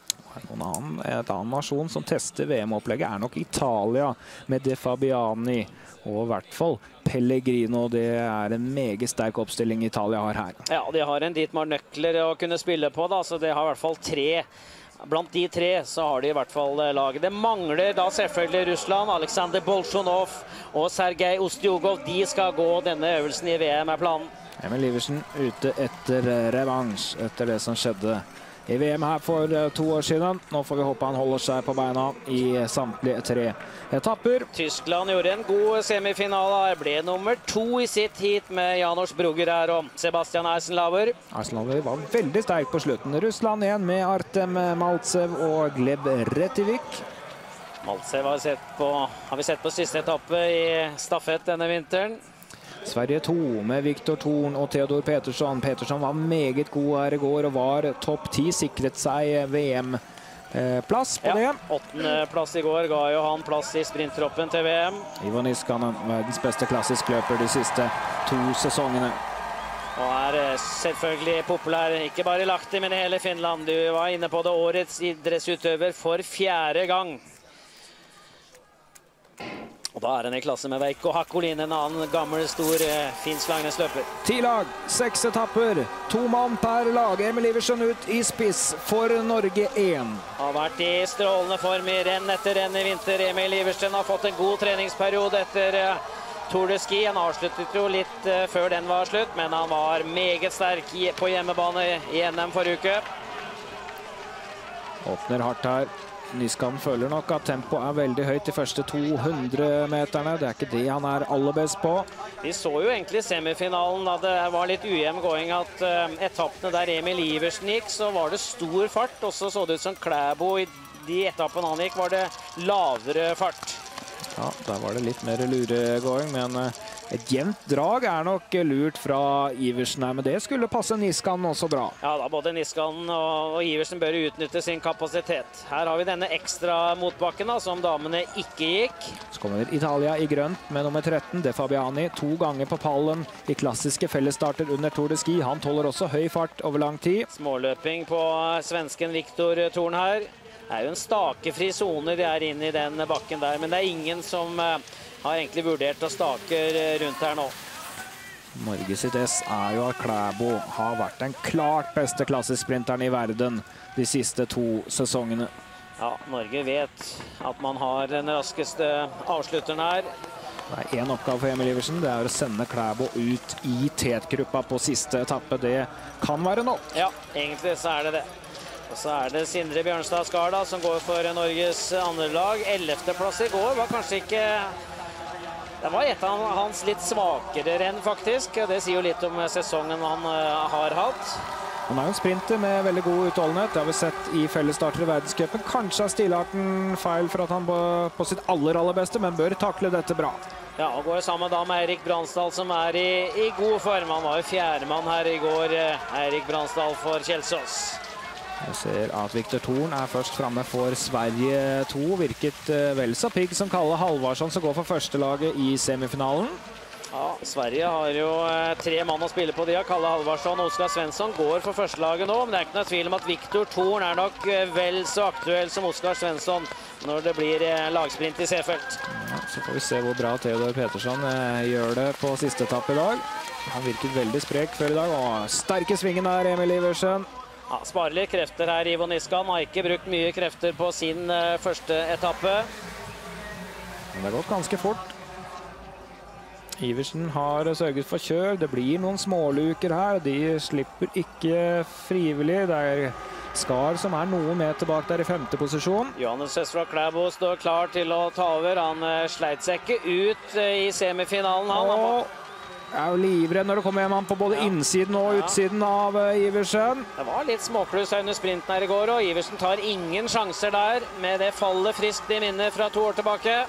Et annen nasjon som tester VM-opplegget er nok Italia med De Fabiani, og i hvert fall Pellegrino. Det er en meget sterk oppstilling Italia har her. Ja, de har en Dietmar Nøkler å kunne spille på, da, så det har i hvert fall 3. Blant de 3 så har de i hvert fall laget. Det mangler da selvfølgelig Russland, Alexander Bolsjunov og Sergej Ustjugov. De skal gå denne øvelsen i VM er planen. Emil Iversen ute etter revansj etter det som skjedde i VM her for 2 år siden. Nå får vi håpe han holder seg på beina i samtlige 3 etapper. Tyskland gjorde en god semifinale. Ble nummer 2 i sitt heat med Janos Brugger her og Sebastian Eisenlauer. Eisenlauer var veldig sterk på slutten. Russland igjen med Artem Maltsev og Gleb Retivik. Maltsev har vi sett på siste etappe i stafett denne vinteren. Sverige 2 med Viktor Thorn og Theodor Petersson. Petersson var meget god her i går og var topp 10, sikret seg VM-plass på det. 8. plass i går ga jo han plass i sprinttroppen til VM. Ivo Niskanen, verdens beste klassisk løper de siste 2 sesongene. Og er selvfølgelig populær, ikke bare i Lahti, men i hele Finland. Du var inne på det, årets idrettsutøver for 4. gang. Og da er han i klasse med Veikko Hakkolin, en annen gammel, stor finsk langrennsløper. 10 lag, 6 etapper, 2 mann per lag. Emil Iversen ut i spiss for Norge 1. Har vært i strålende form i renn etter renn i vinter. Emil Iversen har fått en god treningsperiode etter Tour de Ski. Han avsluttet jo litt før den var slutt, men han var meget sterk på hjemmebane i NM forrige uke. Åpner hardt her. Niskan føler nok at tempo er veldig høyt de første 200 meterne. Det er ikke det han er aller best på. Vi så jo egentlig semifinalen da det var litt ujevn gåing, at etappene der Emil Iversen gikk, så var det stor fart. Og så det ut som Klæbo i de etappene han gikk, var det lavere fart. Ja, der var det litt mer luregåing, men Et jevnt drag nok lurt fra Iversen her, men det skulle passe Niskan også bra. Ja da, både Niskan og Iversen bør utnytte sin kapasitet. Her har vi denne ekstra motbakken da, som damene ikke gikk. Så kommer Italia i grønt med nummer 13, De Fabiani, 2 ganger på pallen i klassiske fellesstarter under Tour de Ski. Han tåler også høy fart over lang tid. Småløping på svensken Viktor Thorn her. Det er jo en stakefri zone de er inne i den bakken der, men det er ingen som har egentlig vurdert å stake rundt her nå. Norge sitt S er jo at Klæbo har vært den klart beste klassesprinteren i verden de siste 2 sesongene. Ja, Norge vet at man har den raskeste avslutteren her. Det er en oppgave for Emil Iversen, det er å sende Klæbo ut i tetgruppa på siste etappe. Det kan være nok. Ja, egentlig så er det det. Og så er det Sindre Bjørnstad Skarda som går for Norges andre lag. 11. plass i går var kanskje ikke... Det var et av hans litt svakere renn faktisk. Det sier jo litt om sesongen han har hatt. Han er jo en sprinter med veldig god utholdenhet. Det har vi sett i fellesstarter i verdenscupen. Kanskje er stilarten feil for at han på sitt aller beste, men bør takle dette bra. Ja, og går sammen da med Eirik Bransdal som er i god form. Han var jo fjerdemann her i går, Eirik Bransdal for Kjelsås. Jeg ser at Viktor Thorn er først fremme for Sverige 2. Virket vel så pigg som Kalle Halvarsson som går for førstelaget i semifinalen. Ja, Sverige har jo 3 mann å spille på. De har Kalle Halvarsson og Oskar Svensson går for førstelaget nå, men det er ikke noe tvil om at Viktor Thorn er nok vel så aktuell som Oskar Svensson når det blir lagsprint i C-felt. Ja, så får vi se hvor bra Theodor Petersson gjør det på siste etappe i dag. Han virket veldig sprek før i dag, og sterke svingen der, Emil Iversen. Ja, sparer litt krefter her, Ivo Niskan har ikke brukt mye krefter på sin første etappe. Men det har gått ganske fort. Iversen har sørget for kjør. Det blir noen småluker her. De slipper ikke frivillig. Det er Skar som er noen meter bak der i 5. posisjon. Johannes Søsfra Klæbo står klar til å ta over. Han sleit seg ikke ut i semifinalen. Han er jo livredd når det kommer hjem på både innsiden og utsiden av Iversen. Det var litt småkluss under sprinten her i går, og Iversen tar ingen sjanser der med det fallet friskt i minne fra 2 år tilbake.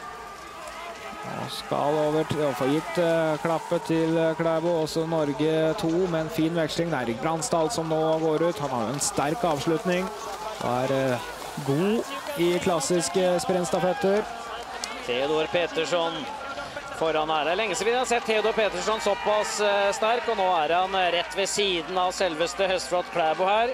Og skal over til å få gitt klappet til Klæbo, også Norge 2 med en fin veksling. Eirik Bransdal som nå går ut. Han har jo en sterk avslutning. Er god i klassiske sprintstafetter. Theodor Petersson foran her. Det er lenge siden vi har sett Theodor Petersson såpass sterk, og nå er han rett ved siden av selveste Høstflot Klæbo her.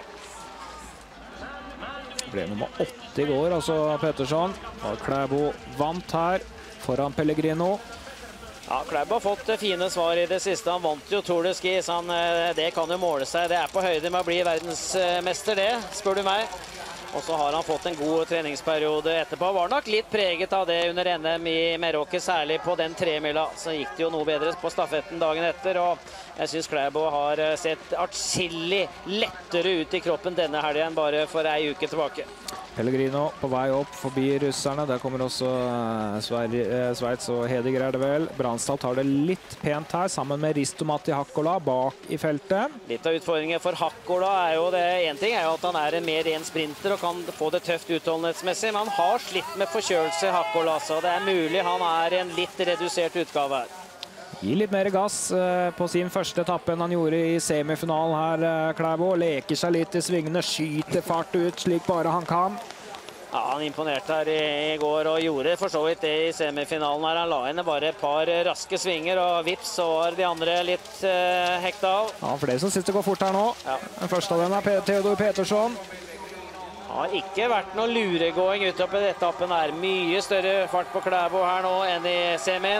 Ble nummer 8 i går, altså Petersson. Og Klæbo vant her foran Pellegrino. Ja, Klæbo har fått fine svar i det siste. Han vant jo Tour de Ski, så det kan jo måle seg. Det er på høyde med å bli verdensmester, det, spør du meg. Og så har han fått en god treningsperiode etterpå. Var nok litt preget av det under NM i Meråker, særlig på den 3-mila. Så gikk det jo noe bedre på stafetten dagen etter, og jeg synes Klæbo har sett atskillig lettere ut i kroppen denne helgen bare for ei uke tilbake. Pellegrino på vei opp forbi russerne. Der kommer også Sveits og Hedegaard, er det vel. Bransdal tar det litt pent her, sammen med Risto Matti Hakkola bak i feltet. Litt av utfordringen for Hakkola er jo det. En ting er jo at han er en mer ren sprinter og kan få det tøft utholdenhetsmessig, men han har slitt med forkjølelse, Hakkola, så det er mulig han er en litt redusert utgave her. Gir litt mer gass på sin første etappe enn han gjorde i semifinalen her, Klæbo. Leker seg litt i svingene, skyter fart ut slik bare han kan. Ja, han imponerte her i går og gjorde for så vidt det i semifinalen her. Han la inn bare et par raske svinger, og vips så var de andre litt hekta av. Ja, for det som synes det går fort her nå. Ja. Den første av dem er Theodor Petersson. Har ikke vært noe luregåing ute på dette etappen her. Mye større fart på Klæbo her nå enn i semien.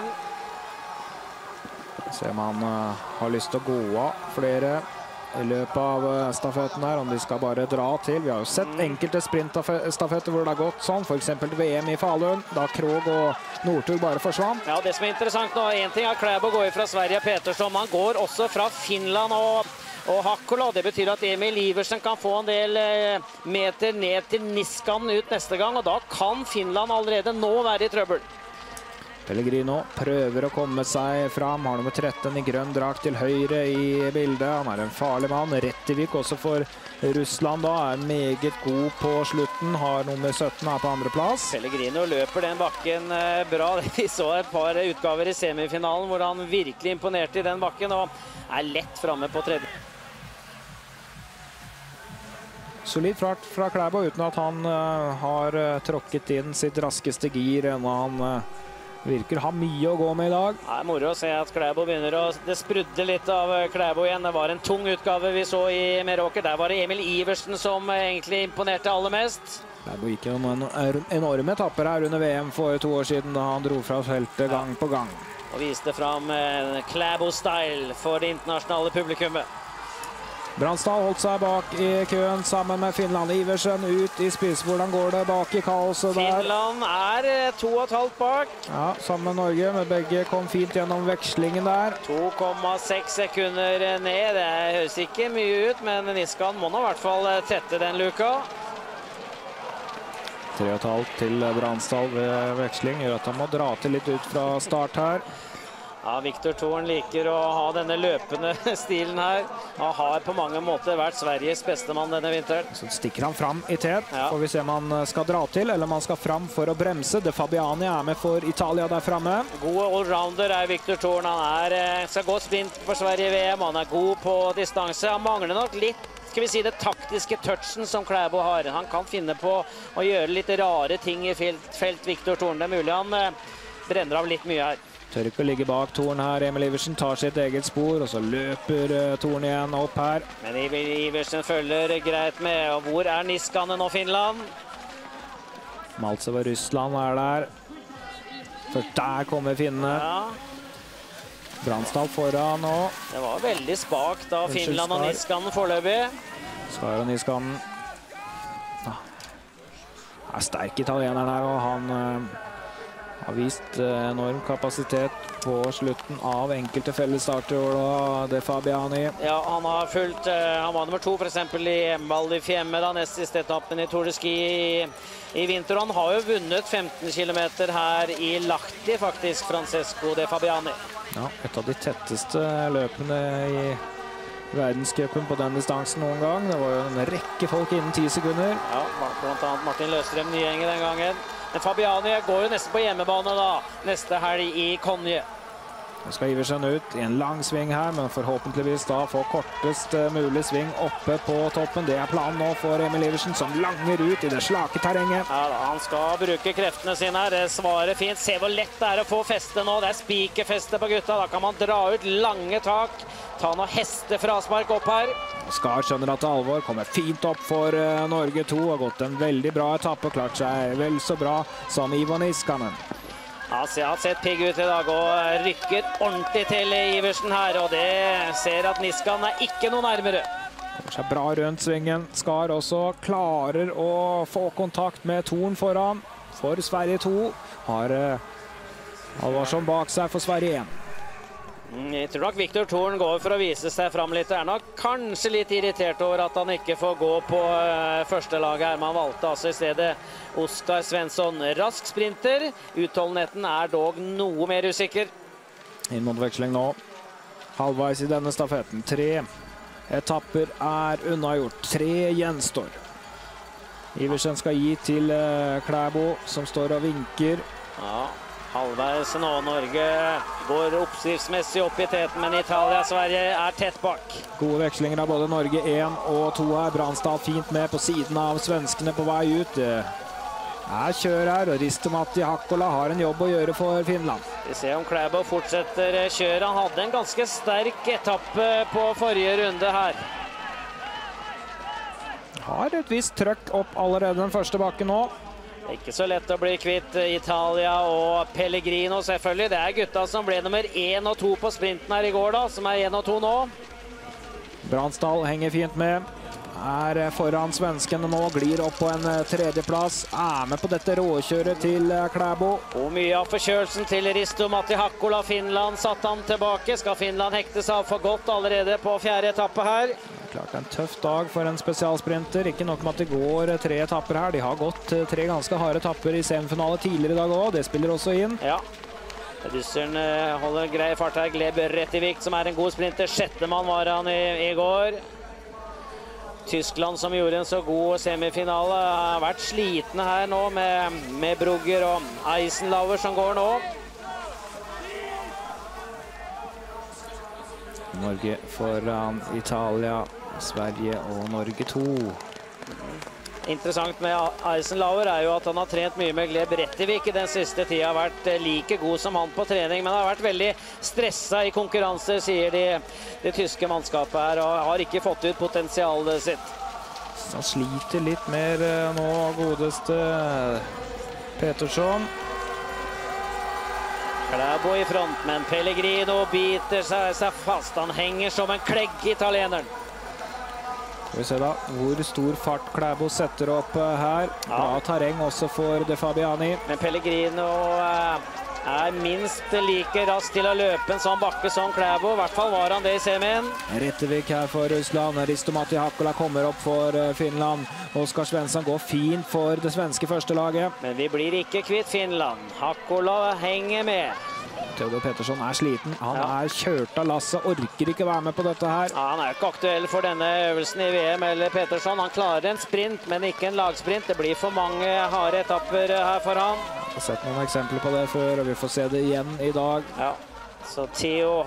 Se om han har lyst til å gå av flere i løpet av stafetten her, om de skal bare dra til. Vi har jo sett enkelte sprintstafetter hvor det har gått sånn, for eksempel VM i Falun, da Krog og Northug bare forsvant. Ja, det som er interessant nå, en ting er Klæbo går fra Sverige, Petersson, han går også fra Finland og Hakkola. Det betyr at Emil Iversen kan få en del meter ned til Niskan ut neste gang, og da kan Finland allerede nå være i trøbbel. Pellegrino prøver å komme seg fram, har nummer 13 i grønn drakt til høyre i bildet. Han er en farlig mann. Rettivik også for Russland da, er meget god på slutten, har nummer 17 her på andreplass. Pellegrino løper den bakken bra. Vi så et par utgaver i semifinalen hvor han virkelig imponerte i den bakken og er lett fremme på tredje. Solid fart fra Klæbo uten at han har tråkket inn sitt raskeste gir, enn han virker ha mye å gå med i dag. Det er moro å se at Klæbo begynner å... Det sprudde litt av Klæbo igjen. Det var en tung utgave vi så i Meråker. Der var det Emil Iversen som egentlig imponerte aller mest. Klæbo gikk jo noen enorme etapper her under VM for 2 år siden, da han dro fra feltet gang på gang. Og viste fram Klæbo-style for det internasjonale publikummet. Bransdal holdt seg bak i køen sammen med Finland. Iversen ut i spiss. Hvordan går det bak i kaoset der? Finland er 2,5 bak. Ja, sammen med Norge, men begge kom fint gjennom vekslingen der. 2,6 sekunder ned. Det høres ikke mye ut, men Niskan må nå i hvert fall tette den luka. 3,5 til Bransdal ved veksling, gjør at han må dra til litt ut fra start her. Ja, Viktor Thorn liker å ha denne løpende stilen her. Han har på mange måter vært Sveriges beste mann denne vinteren. Så stikker han fram i tet. Ja. Får vi se om han skal dra til, eller om han skal fram for å bremse. De Fabiani er med for Italia der fremme. God allrounder er Viktor Thorn. Han skal gå sprint for Sverige i VM. Han er god på distanse. Han mangler nok litt, skal vi si, det taktiske touchen som Klæbo har. Han kan finne på å gjøre litt rare ting i felt Viktor Thorn. Det er mulig han brenner av litt mye her. Tør ikke å ligge bak Thorn her. Emil Iversen tar sitt eget spor, og så løper Thorn igjen opp her. Men Iversen følger greit med. Og hvor er Niskanen og Finland? Maltsev og Russland er der. For der kommer finnene. Ja. Bransdal foran nå. Det var veldig spakt av Finland og Niskanen foreløpig. Skar og Niskanen. Er sterk italieneren her, og han har vist enorm kapasitet på slutten av enkelte fellesstarter, og De Fabiani. Ja, han har fulgt, han var nummer 2 for eksempel i Val di Fiemme, da, nest siste etappen i Tour de Ski i vinter. Han har jo vunnet 15 kilometer her i Lahti, faktisk, Francesco De Fabiani. Ja, et av de tetteste løpene i verdenscupen på den distansen noen gang. Det var jo en rekke folk innen 10 sekunder. Ja, blant annet Martin Løstrøm Nyenge den gangen. Men Fabiani går jo nesten på hjemmebane da, neste helg i Konje. Nå skal Iversen ut i en lang sving her, men forhåpentligvis da få kortest mulig sving oppe på toppen. Det er planen nå for Emil Iversen, som langer ut i det slake terrenget. Ja, da, han skal bruke kreftene sine her. Det svarer fint. Se hvor lett det er å få feste nå. Det er spikerfeste på gutta. Da kan man dra ut lange tak. Ta noe hestefraspark opp her. Skar skjønner at det er alvor. Kommer fint opp for Norge 2. Har gått en veldig bra etappe. Klart seg vel så bra som Ivan Niskanen. Ja, så jeg har sett pigg ut i dag og rykker ordentlig til Iversen her, og det ser at Niskan er ikke noe nærmere. Kommer seg bra rundt svingen. Skar også klarer å få kontakt med Thorn foran for Sverige 2. Har Alvarsson bak seg for Sverige 1. Jeg tror nok Viktor Thorn går for å vise seg fram litt. Er nok kanskje litt irritert over at han ikke får gå på første lag her. Man valgte altså i stedet Oskar Svensson. Rask sprinter. Utholdenheten er dog noe mer usikker. Inn mot veksling nå. Halvveis i denne stafetten. 3 etapper er unnagjort. 3 gjenstår. Iversen skal gi til Klæbo, som står og vinker. Ja, halvveis nå. Norge går oppskriftsmessig opp i teten, men Italia og Sverige er tett bak. Gode vekslinger av både Norge 1 og 2 her. Bransdal fint med på siden av svenskene på vei ut. Det er kjør her, og Risto-Matti Hakkola har en jobb å gjøre for Finland. Vi ser om Klæbo fortsetter kjøret. Han hadde en ganske sterk etappe på forrige runde her. Har et visst trøkk opp allerede den første bakken nå. Det er ikke så lett å bli kvitt Italia og Pellegrino, selvfølgelig. Det er gutta som ble nummer 1 og 2 på sprinten her i går da, som er 1 og 2 nå. Bransdal henger fint med. Er foran svenskene nå, glir opp på en 3. plass. Er med på dette råkjøret til Klæbo. Og mye av forkjølelsen til Risto-Matti Hakkola. Finland satt han tilbake. Skal Finland hekte seg av for godt allerede på 4. etappe her? Klart en tøff dag for en spesialsprinter. Ikke nok med at det går 3 etapper her. De har gått 3 ganske harde etapper i semifinale tidligere i dag også. Det spiller også inn. Ja. Russeren holder grei fart her. Gleb Rettevik, som en god sprinter. Sjettemann var han i går. Tyskland, som gjorde en så god semifinale, har vært slitne her nå med Brugger og Eisenlauer som går nå. Norge foran Italia, Sverige og Norge 2. Interessant med Eisenlauer jo at han har trent mye med Gleb Rettevik i den siste tiden, har vært like god som han på trening, men har vært veldig stresset i konkurranser, sier det tyske mannskapet her, og har ikke fått ut potensialet sitt. Så han sliter litt mer nå, godeste Petersson. Klæbo i front, men Pellegrino biter seg fast. Han henger som en klegg, italieneren. Skal vi se da, hvor stor fart Klæbo setter opp her. Bra terreng også for De Fabiani. Men Pellegrino minst like rask til å løpe en sånn bakke som Klæbo. I hvert fall var han det i semien. Rettevik her for Russland. Risto-Matti Hakkola kommer opp for Finland. Oskar Svensson går fint for det svenske førstelaget. Men vi blir ikke kvitt Finland. Hakkola henger med. Theodor Pettersson sliten. Han kjørt av lasset, orker ikke være med på dette her. Ja, han ikke aktuell for denne øvelsen i VM, eller Pettersson. Han klarer en sprint, men ikke en lagsprint. Det blir for mange harde etapper her for han. Jeg har sett noen eksempler på det før, og vi får se det igjen i dag. Ja, så Theo,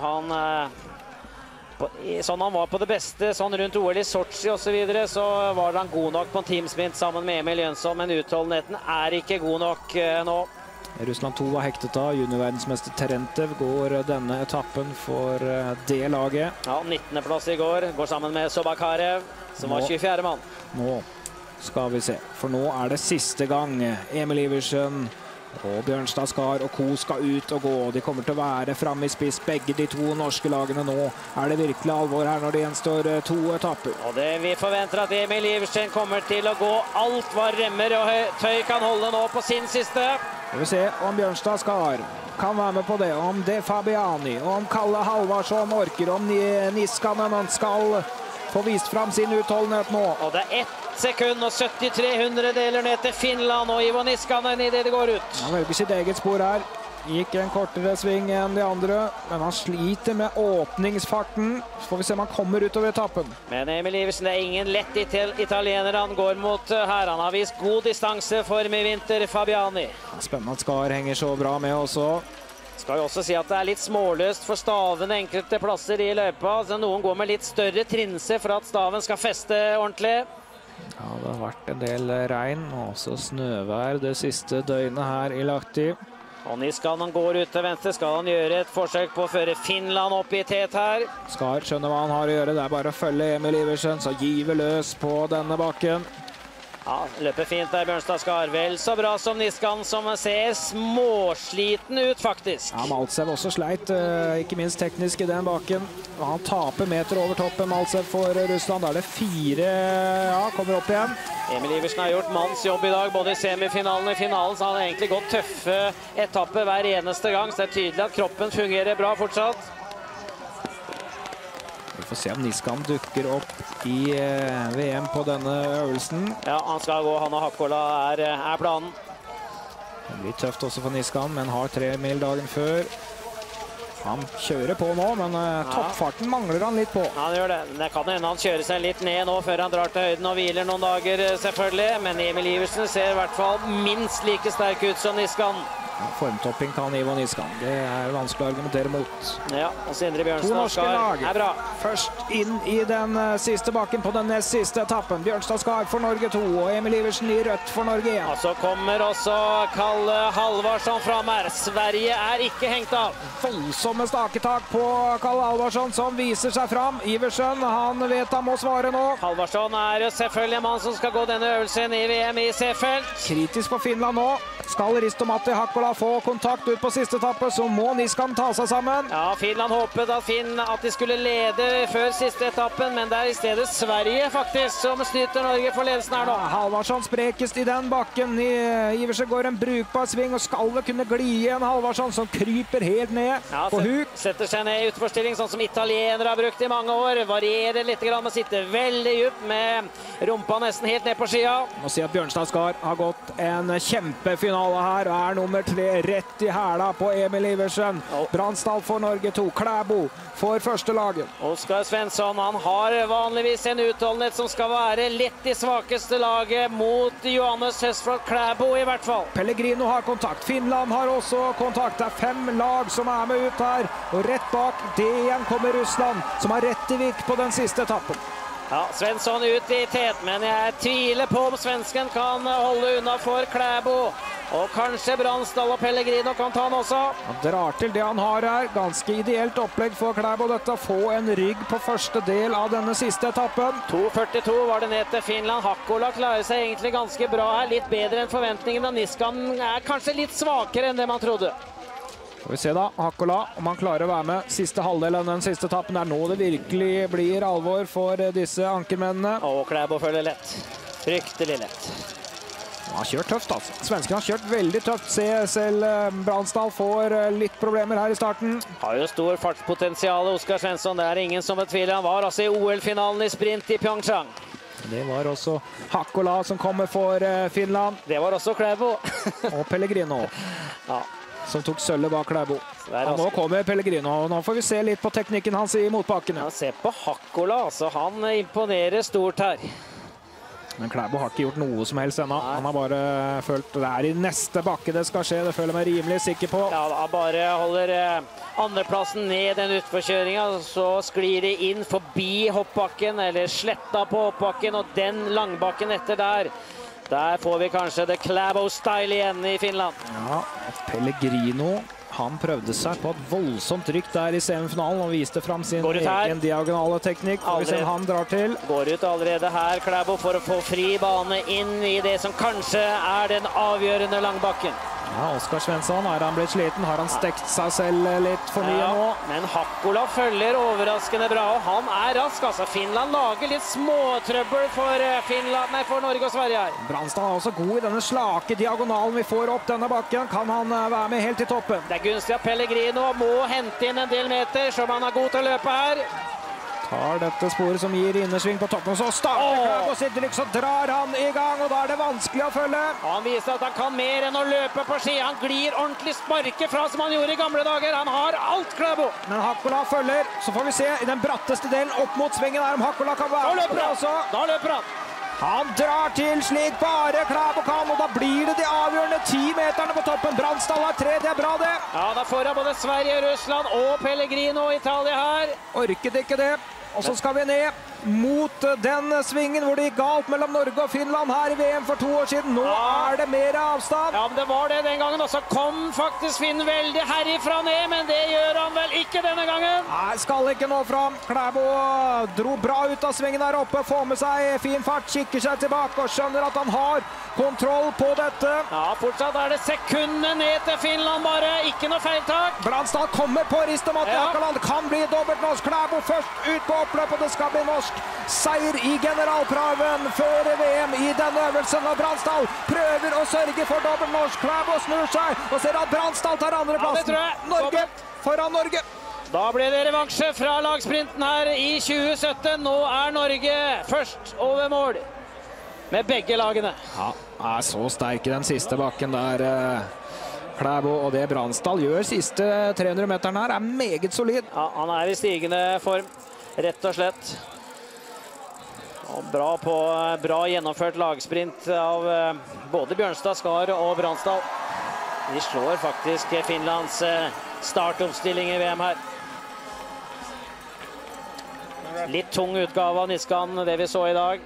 sånn han var på det beste, sånn rundt OL i Sochi og så videre, så var han god nok på en teamsprint sammen med Emil Jönsson, men utholdenheten ikke god nok nå. Russland 2 var hektet av. Juniorverdensmester Terentev går denne etappen for det laget. Ja, 19. plass i går. Går sammen med Sobakarev, som var 24. mann. Nå skal vi se, for nå det siste gang Emil Iversen og Bjørnstad Skar og Co skal ut og gå. De kommer til å være fremme i spiss, begge de to norske lagene nå. Det virkelig alvor her når det gjenstår 2 etapper. Og vi forventer at Emil Iversen kommer til å gå alt hva remmer og tøy kan holde nå på sin siste. Vi vil se om Bjørnstad Skar kan være med på det, om De Fabiani, om Kalle Halvarsson orker, om Niskanen skal få vist fram sin utholdenhet nå. Og det 1 sekund og 73 hundredeler ned til Finland og Ivo Niskanen i det går ut. Han velger sitt eget spor her. Gikk en kortere sving enn de andre, men han sliter med åpningsfarten. Så får vi se om han kommer utover etappen. Men Emil Iversen, det ingen lett italiener han går mot her. Han har vist god distanse for med Vinter Fabiani. Spennende at Skar henger så bra med også. Skal jo også si at det litt småløst for staven enkelte plasser i løypa. Altså, noen går med litt større trinse for at staven skal feste ordentlig. Ja, det har vært en del regn og også snøvær det siste døgnet her i Lahti. Og Niskanen går ut til venstre. Skal han gjøre et forsøk på å føre Finland opp i tet her? Skar skjønner hva han har å gjøre. Det bare å følge Emil Iversen, så gyver løs på denne bakken. Ja, løper fint der, Bjørnstad Skar. Vel så bra som Niskanen, som ser småsliten ut, faktisk. Ja, Maltsev også sleit, ikke minst teknisk i den bakken. Han taper meter over toppen, Maltsev, for Russland. Da det 4, kommer opp igjen. Emil Iversen har gjort manns jobb i dag, både i semifinalen og i finalen, så han har egentlig gått tøffe etapper hver eneste gang, så det tydelig at kroppen fungerer bra fortsatt. Vi får se om Niskan dukker opp i VM på denne øvelsen. Ja, han skal gå, han og Hakkola planen. Det blir tøft også for Niskan, men har 3 mil dagen før. Han kjører på nå, men toppfarten mangler han litt på. Ja, han gjør det. Det kan hende han kjører seg litt ned nå før han drar til høyden og hviler noen dager, selvfølgelig. Men Emil Iversen ser i hvert fall minst like sterk ut som Niskan. Formtopping kan Ivo Niskan. Det vanskelig å argumentere mot. Ja, og Sindre Bjørnstad to norske lag bra. Først inn i den siste bakken på den nest siste etappen. Bjørnstad Skar for Norge 2 og Emil Iversen i rødt for Norge 1. Og så kommer også Kalle Halvarsson fram her. Sverige ikke hengt av. Voldsomme staketak på Kalle Halvarsson som viser seg fram. Iversen, han vet han må svare nå. Halvarsson jo selvfølgelig en mann som skal gå denne øvelsen i VM i C-felt. Kritisk på Finland nå. Skal Risto-Matti Hakkola få kontakt ut på siste etappe, så må Niskan ta seg sammen. Ja, Finland håpet at de skulle lede før siste etappen, men det i stedet Sverige faktisk som snyter Norge for ledelsen her nå. Ja, Halvarsson sprekest i den bakken. Iversen går en brukbar sving og skal vel kunne gli igjen. Halvarsson som kryper helt ned på huk. Setter seg ned i utforstilling, sånn som italienere har brukt i mange år. Varierer litt grann, men sitter veldig djupt med rumpa nesten helt ned på skia. Må si at Bjørnstad Skar har gått en kjempefinale her og nummer 3 egentlig rett i hæla på Emil Iversen. Bransdal for Norge 2. Klæbo for første laget. Oskar Svensson, han har vanligvis en utholdenhet som skal være litt i svakeste laget mot Johannes Høsflot Klæbo i hvert fall. Pellegrino har kontakt. Finland har også kontakt. Det er 5 lag som er med ut her. Og rett bak det igjen kommer Russland, som har rett i vik på den siste etappen. Ja, Svensson ut i tet, men jeg tviler på om svensken kan holde unna for Klæbo. Og kanskje Bransdal og Pellegrino kan ta han også. Han drar til det han har her. Ganske ideelt opplegg for Klæbo dette. Få en rygg på første del av denne siste etappen. 2.42 var det ned til Finland. Hakkola klarer seg egentlig ganske bra her. Litt bedre enn forventningene. Niskan er kanskje litt svakere enn det man trodde. Får vi se da, Hakkola, om han klarer å være med siste halvdel av den siste etappen. Det er nå det virkelig blir alvor for disse ankermennene. Og Klæbo følger lett. Fryktelig lett. Han har kjørt tøft, altså. Svensken har kjørt veldig tøft. Se, selv Bransdal får litt problemer her i starten. Har jo stor fartspotensial, Oskar Svensson. Det er ingen som betviler. Han var altså i OL-finalen i sprint i Pyeongchang. Det var også Hakkola som kommer for Finland. Det var også Klæbo. Og Pellegrino. Ja. Som tok sølvet bak Klæbo. Nå kommer Pellegrino, og nå får vi se litt på teknikken hans i motbakkene. Ja, se på Hakkola, altså. Han imponerer stort her. Men Klæbo har ikke gjort noe som helst ennå. Han har bare følt det er i neste bakke det skal skje. Det føler jeg meg rimelig sikker på. Ja, han bare holder andreplassen ned den utforkjøringen, så sklir de inn forbi hoppbakken, eller sletta på hoppbakken, og den langbakken etter der. Der får vi kanskje det Klæbo-style igjen i Finland. Ja, Pellegrino, han prøvde seg på et voldsomt trykk der i semifinalen og viste frem sin egen diagonale teknikk. Får vi se om han drar til. Går ut allerede her, Klæbo, for å få fri bane inn i det som kanskje er den avgjørende langbakken. Ja, Oskar Svensson, er han blitt sliten? Har han stekt seg selv litt for mye nå? Men Hakkola følger overraskende bra, og han er rask. Altså, Finland lager litt småtrøbbel for Norge og Sverige her. Bransdal er også god i denne slake diagonalen vi får opp denne bakken. Kan han være med helt til toppen? Det er gunstig at Pellegrino må hente inn en del meter, så han er god til å løpe her. Tar dette sporet som gir innersving på toppen, så starter Klæbo sitt trykk, så drar han i gang, og da er det vanskelig å følge. Han viser at han kan mer enn å løpe på ski. Han glir ordentlig sparke fra som han gjorde i gamle dager. Han har alt, Klæbo. Men Hakkola følger, så får vi se i den bratteste delen opp mot svingen her om Hakkola kan være. Da løper han. Han drar til slik bare Klæbo kan, og da blir det de avgjørende 10 meterne på toppen. Bransdal har 3, det er bra det. Ja, da får han både Sverige, Russland og Pellegrino og Italia her. Orket ikke det. Og så skal vi ned mot den svingen hvor det gikk galt mellom Norge og Finland her i VM for 2 år siden. Nå er det mer avstand. Ja, men det var det den gangen. Og så kom faktisk Finn veldig herifra ned, men det gjør han vel ikke denne gangen. Nei, skal ikke nå fram. Klæbo dro bra ut av svingen der oppe, får med seg fin fart, kikker seg tilbake og skjønner at han har kontroll på dette. Ja, fortsatt er det sekundene ned til Finland bare. Ikke noe feiltak. Bransdal kommer på Ristomatti Akkaland. Det kan bli dobbelt norsk. Klæbo først ut på oppløpet. Det skal bli norsk seier i generalprøven før VM i denne øvelsen. Og Bransdal prøver å sørge for dobbelt norsk. Klæbo snur seg og ser at Bransdal tar andreplassen. Norge foran Norge. Da ble det revansje fra lagsprinten her i 2017. Nå er Norge først over mål med begge lagene. Ja, er så sterk i den siste bakken der, Klæbo, og det Bransdal gjør siste 300 meteren her er meget solid. Ja, han er i stigende form, rett og slett. Og bra gjennomført lagsprint av både Bjørnstad, Skar og Bransdal. De slår faktisk Finlands startoppstilling i VM her. Litt tung utgave av Niskan, det vi så i dag.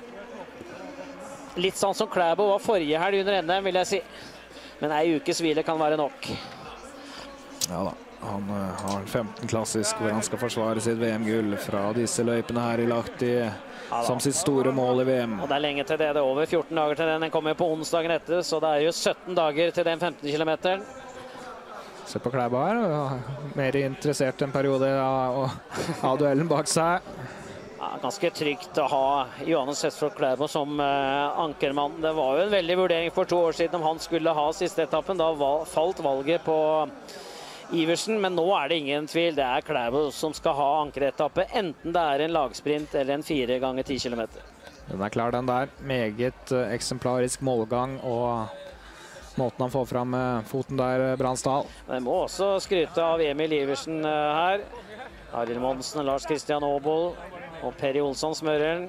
Litt sånn som Klæbo var forrige helg under NM, vil jeg si. Men ei ukes hvile kan være nok. Ja da, han har 15 klassisk hvor han skal forsvare sitt VM-gull fra disse løypene her i Lahti som sitt store mål i VM. Og det er lenge til det. Det er over 14 dager til den. Den kommer på onsdagen etter, så det er jo 17 dager til den 15 kilometeren. Se på Klæbo her, mer interessert en periode av duellen bak seg. Ja, ganske trygt å ha Johannes Høsflot Klæbo som ankermann. Det var jo en veldig vurdering for 2 år siden om han skulle ha siste etappen. Da falt valget på Iversen, men nå er det ingen tvil. Det er Klæbo som skal ha ankeretappe, enten det er en lagsprint eller en 4 ganger 10 kilometer. Den er klar, den der. Meget eksemplarisk målgang og Måten han får fram foten der, Bransdal. Men jeg må også skryte av Emil Iversen her. Arild Monsen, Lars Christian Aabol og Perry Olsson smører.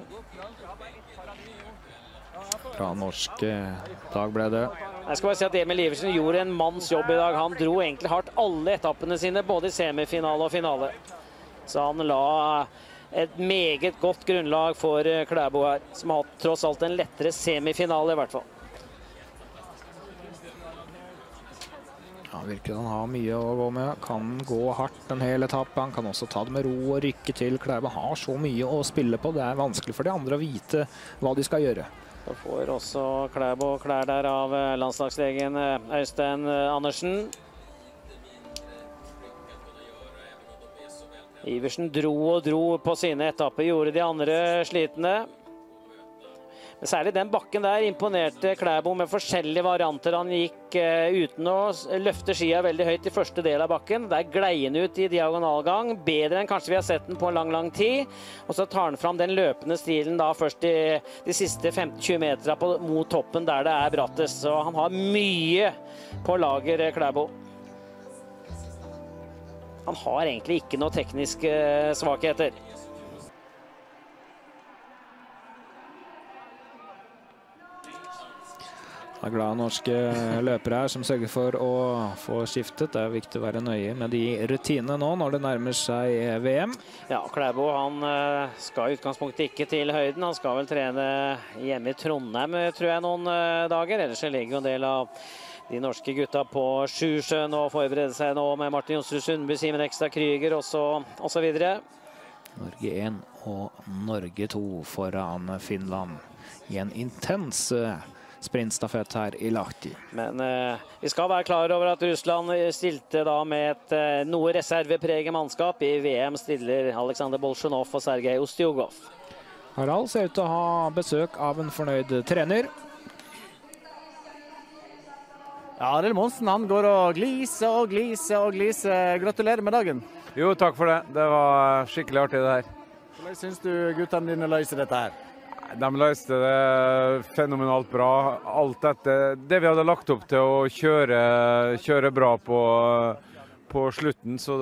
Fra norsk dag ble det. Jeg skal bare si at Emil Iversen gjorde en manns jobb i dag. Han dro egentlig hardt alle etappene sine, både i semifinale og finale. Så han la et meget godt grunnlag for Klæbo her, som har hatt tross alt en lettere semifinale i hvert fall. Ja, virker han har mye å gå med. Kan gå hardt en hel etappe. Han kan også ta det med ro og rykke til. Klæbo har så mye å spille på. Det er vanskelig for de andre å vite hva de skal gjøre. Så får også Klæbo klær der av landslagslegen Øystein Andersen. Iversen dro og dro på sine etapper, gjorde de andre slitne. Men særlig den bakken der imponerte Klæbo med forskjellige varianter. Han gikk uten å løfte skia veldig høyt i første del av bakken. Der glei han ut i diagonalgang, bedre enn kanskje vi har sett den på en lang tid. Og så tar han fram den løpende stilen da først i de siste 15-20 meterne mot toppen der det er brattest. Så han har mye på lager, Klæbo. Han har egentlig ikke noen tekniske svakheter. Det er glade norske løpere her som sørger for å få skiftet. Det er viktig å være nøye med de rutinene nå når det nærmer seg VM. Ja, Klæbo han skal i utgangspunktet ikke til høyden. Han skal vel trene hjemme i Trondheim, tror jeg, noen dager. Ellers ligger en del av de norske gutta på Sjusjøen og forbereder seg nå med Martin Jonsrud Sundby, Simen Ekstad Kryger og så videre. Norge 1 og Norge 2 foran Finland i en intens sprintstafett her i Lahti. Men vi skal være klar over at Russland stilte da med et noe reservepreget mannskap. I VM stiller Alexander Bolsjunov og Sergej Ustjugov. Harald ser ut til å ha besøk av en fornøyd trener. Ja, Arild Monsen, han går og gliser og gliser og gliser. Gratulerer med dagen. Jo, takk for det. Det var skikkelig artig det her. Hvordan synes du guttene dine løser dette her? De løste det fenomenalt bra. Alt dette, det vi hadde lagt opp til å kjøre bra på slutten, så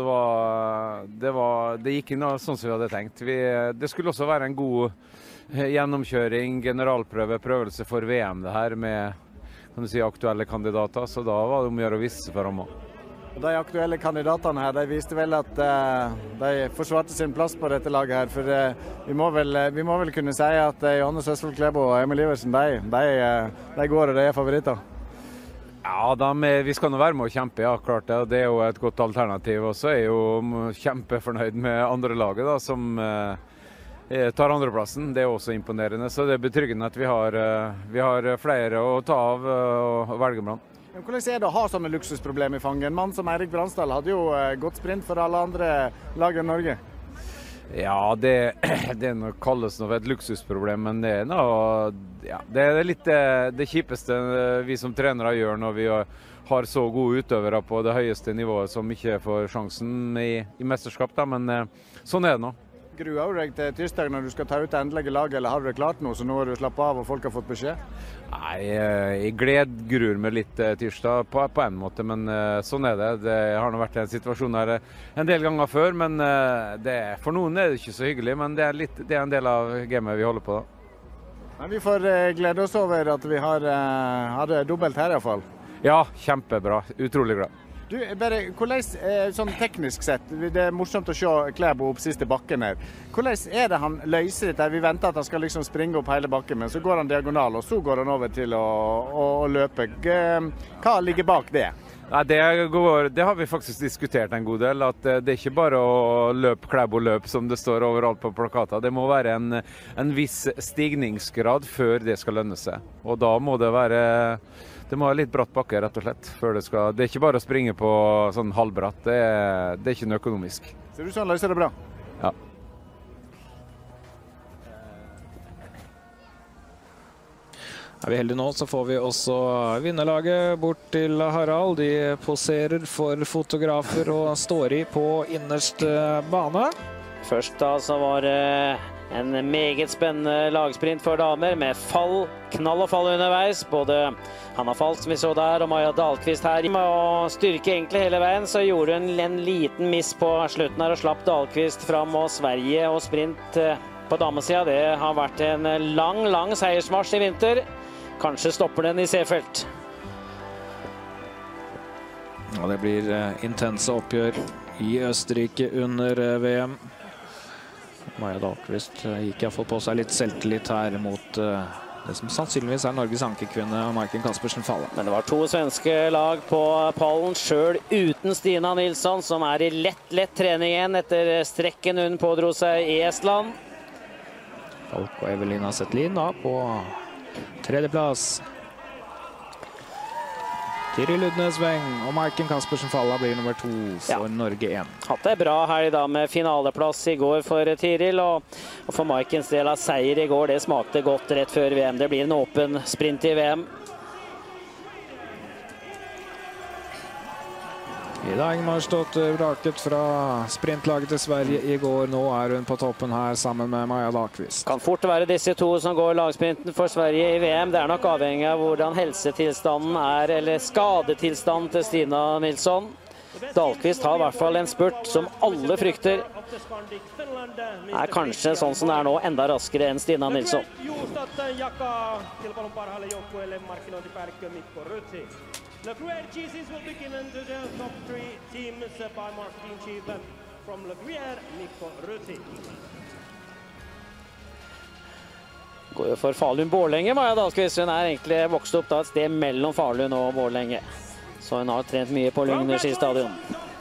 det gikk inn sånn som vi hadde tenkt. Det skulle også være en god gjennomkjøring, generalprøve, prøvelse for VM det her med, kan du si, aktuelle kandidater, så da var det om å gjøre å vise for dem også. De aktuelle kandidatene her, de viste vel at de forsvarte sin plass på dette laget her. For vi må vel kunne si at Johannes Østfold Klæbo og Emil Iversen, de går og de er favoritter. Ja, vi skal nå være med å kjempe, ja, klart det. Det er jo et godt alternativ. Og så er jo kjempefornøyd med andre laget da, som tar andreplassen. Det er også imponerende, så det er betryggende at vi har flere å ta av og velge blant. Men hvordan er det å ha sånne luksusproblemer i fanget? En mann som Eirik Bransdal hadde jo gått sprint for alle andre lag enn Norge. Ja, det kalles noe et luksusproblem, men det er litt det kjipeste vi som trenere gjør når vi har så gode utøvere på det høyeste nivået som ikke får sjansen i mesterskap, da, men sånn er det nå. Gruer du deg til tirsdag når du skal ta ut det endelige laget, eller har du det klart nå, så nå har du slappet av og folk har fått beskjed? Nei, jeg gruer meg litt tirsdag på en måte, men sånn er det. Det har nå vært en situasjon her en del ganger før, men for noen er det ikke så hyggelig, men det er en del av gamet vi holder på da. Men vi får glede oss over at vi har det dobbelt her i hvert fall. Ja, kjempebra. Utrolig glad. Du, hvordan, sånn teknisk sett, det er morsomt å se Klæbo opp siste bakken her. Hvordan er det han løser dette? Vi venter at han skal liksom springe opp hele bakken, men så går han diagonal, og så går han over til å løpe. Hva ligger bak det? Nei, det har vi faktisk diskutert en god del, at det er ikke bare å løpe Klæbo-løp som det står overalt på plakater. Det må være en viss stigningsgrad før det skal lønne seg. Og da må det være litt bratt bakke, rett og slett. Det er ikke bare å springe på sånn halvbratt, det er ikke noe økonomisk. Ser du sånn løser det bra? Ja. Er vi heldige nå, så får vi også vinnerlaget bort til Harald. De poserer for fotografer og står i på innerste bane. Først da så var det En meget spennende lagsprint for damer med fall, knall og fall underveis. Både Hanna Falk som vi så der og Maja Dahlqvist her. Med å styrke egentlig hele veien så gjorde hun en liten miss på slutten her og slapp Dahlqvist fram. Og Sverige og sprint på damesida, det har vært en lang seiersmarsj i vinter. Kanskje stopper den i Seefeld. Og det blir intense oppgjør i Østerrike under VM. Maja Dahlqvist gikk i hvert fall på seg litt selvtillit her mot det som sannsynligvis Norges ankekvinne Maiken Caspersen Falla. Men det var 2 svenske lag på pallen, selv uten Stina Nilsson, som i lett trening igjen etter strekken hun pådro seg i Estland. Falk og Evelina Settlin da på 3. plass. Tiril Ludnesveng og Maiken Caspersen Falla blir nummer 2 for Norge 1. Hatt det bra her da med finaleplass i går for Tiril, og for Maikens del av seier i går, det smakte godt rett før VM. Det blir en åpen sprint i VM. Ida Engmarsdotter vraket fra sprintlaget til Sverige i går. Nå hun på toppen her sammen med Maja Dahlqvist. Kan fort være disse 2 som går lagsprinten for Sverige i VM. Det nok avhengig av hvordan helsetilstanden eller skadetilstanden til Stina Nilsson. Dahlqvist har i hvert fall en spurt som alle frykter. Kanskje sånn som det nå, enda raskere enn Stina Nilsson. Le Gruyère cheeses will be given to the top 3 teams by marketing chief from Le Gruyère, Mikko Ruti. Går jo for Falun-Borlänge, Maja Dahlqvist. Hun egentlig vokst opp da et sted mellom Falun og Borlänge. Så hun har trent mye på Lugner stadion.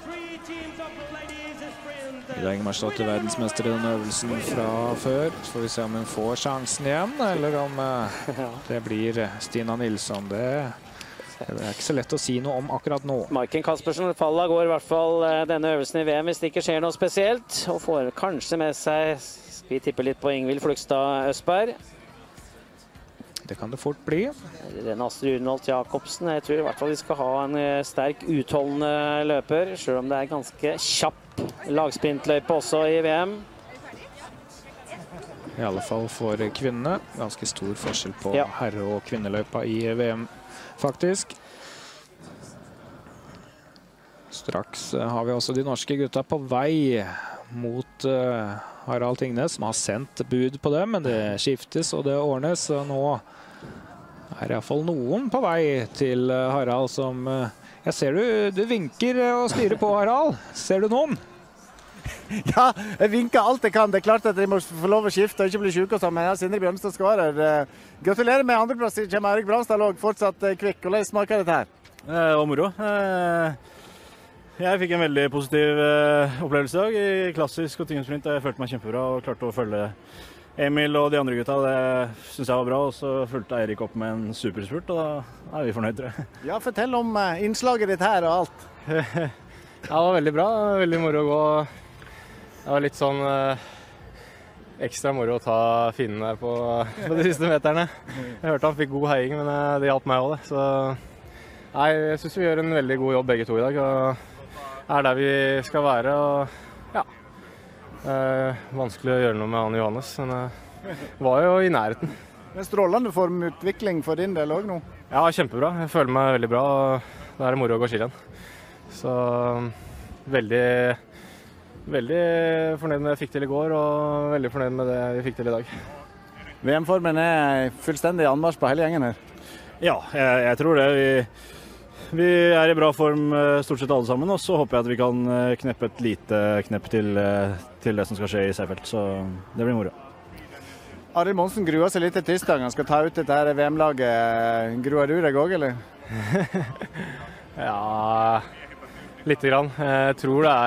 Ida Engmarsdotter verdensmester i den øvelsen fra før. Så får vi se om hun får sjansen igjen, eller om det blir Stina Nilsson. Det ikke så lett å si noe om akkurat nå. Maiken Caspersen Falla går i hvert fall denne øvelsen i VM hvis det ikke skjer noe spesielt. Og får kanskje med seg, vi tipper litt på Ingvild Flugstad Østberg. Det kan det fort bli. Den Astrid Runholt Jacobsen, jeg tror i hvert fall vi skal ha en sterk utholdende løper, selv om det ganske kjapp lagsprintløype også i VM. I alle fall for kvinnene. Ganske stor forskjell på herre- og kvinneløypa i VM. Faktisk. Straks har vi også de norske gutta på vei mot Harald Tingnes, som har sendt bud på dem, men det skiftes og det ordnes. Og nå i hvert fall noen på vei til Harald som jeg ser du vinker og styrer på, Harald. Ser du noen? Ja, jeg vinker alt jeg kan. Det klart at jeg må få lov å skifte og ikke bli syk og sånn, men Sindre Bjørnstad skal være her. Gratulerer med andreplass. Kommer Erik Bransdal også fortsatt kvikk. Hvordan smaker dette her? Det var moro. Jeg fikk en veldig positiv opplevelse i dag i klassisk og teamsprint. Jeg følte meg kjempebra og klarte å følge Emil og de andre gutta. Det synes jeg var bra, og så fulgte Eirik opp med en superspurt, og da vi fornøyd, tror jeg. Ja, fortell om innslaget ditt her og alt. Ja, det var veldig bra. Veldig moro å gå. Det var litt sånn ekstra moro å ta finnen der på de siste meterne. Jeg hørte han fikk god heiing, men det hjalp meg også det. Så nei, jeg synes vi gjør en veldig god jobb begge to i dag, og der vi skal være. Og ja, vanskelig å gjøre noe med han Johannes, men var jo i nærheten. En strålende formutvikling for din del også nå. Ja, kjempebra. Jeg føler meg veldig bra, og det er moro å gå skirenn. Så veldig fornøyd med det jeg fikk til i går, og veldig fornøyd med det vi fikk til i dag. VM-formen fullstendig anmarsj på hele gjengen her. Ja, jeg tror det. Vi i bra form stort sett alle sammen, og så håper jeg at vi kan kneppe et lite knepp til det som skal skje i Seefeld, så det blir moro. Arild Monsen gruer seg litt til tirsdag. Han skal ta ut dette her VM-laget. Gruer du deg også, eller? Ja, lite grann. Jeg tror det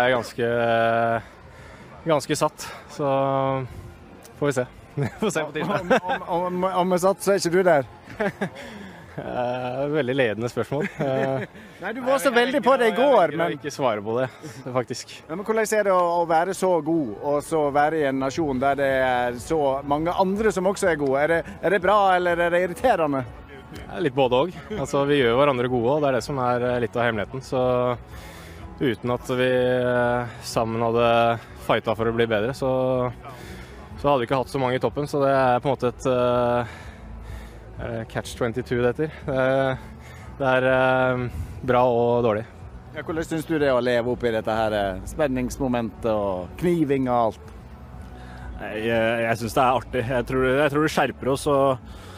ganske satt, så får vi se. Får se på tirsdag. Om vi satt, så ikke du der? Veldig ledende spørsmål. Nei, du var så veldig på det i går. Jeg vil ikke svare på det, faktisk. Ja, men hvordan er det å være så god, og så være i en nasjon der det så mange andre som også gode? Er det bra, eller er det irriterende? Litt både og. Altså, vi gjør hverandre gode, og det det som litt av hemmeligheten. Så uten at vi sammen hadde fightet for å bli bedre, så så hadde vi ikke hatt så mange i toppen, så det på en måte et catch-22 det heter. Det bra og dårlig. Ja, hvordan synes du det å leve opp i dette her spenningsmomentet og kniving og alt? Jeg synes det artig. Jeg tror det skjerper oss, og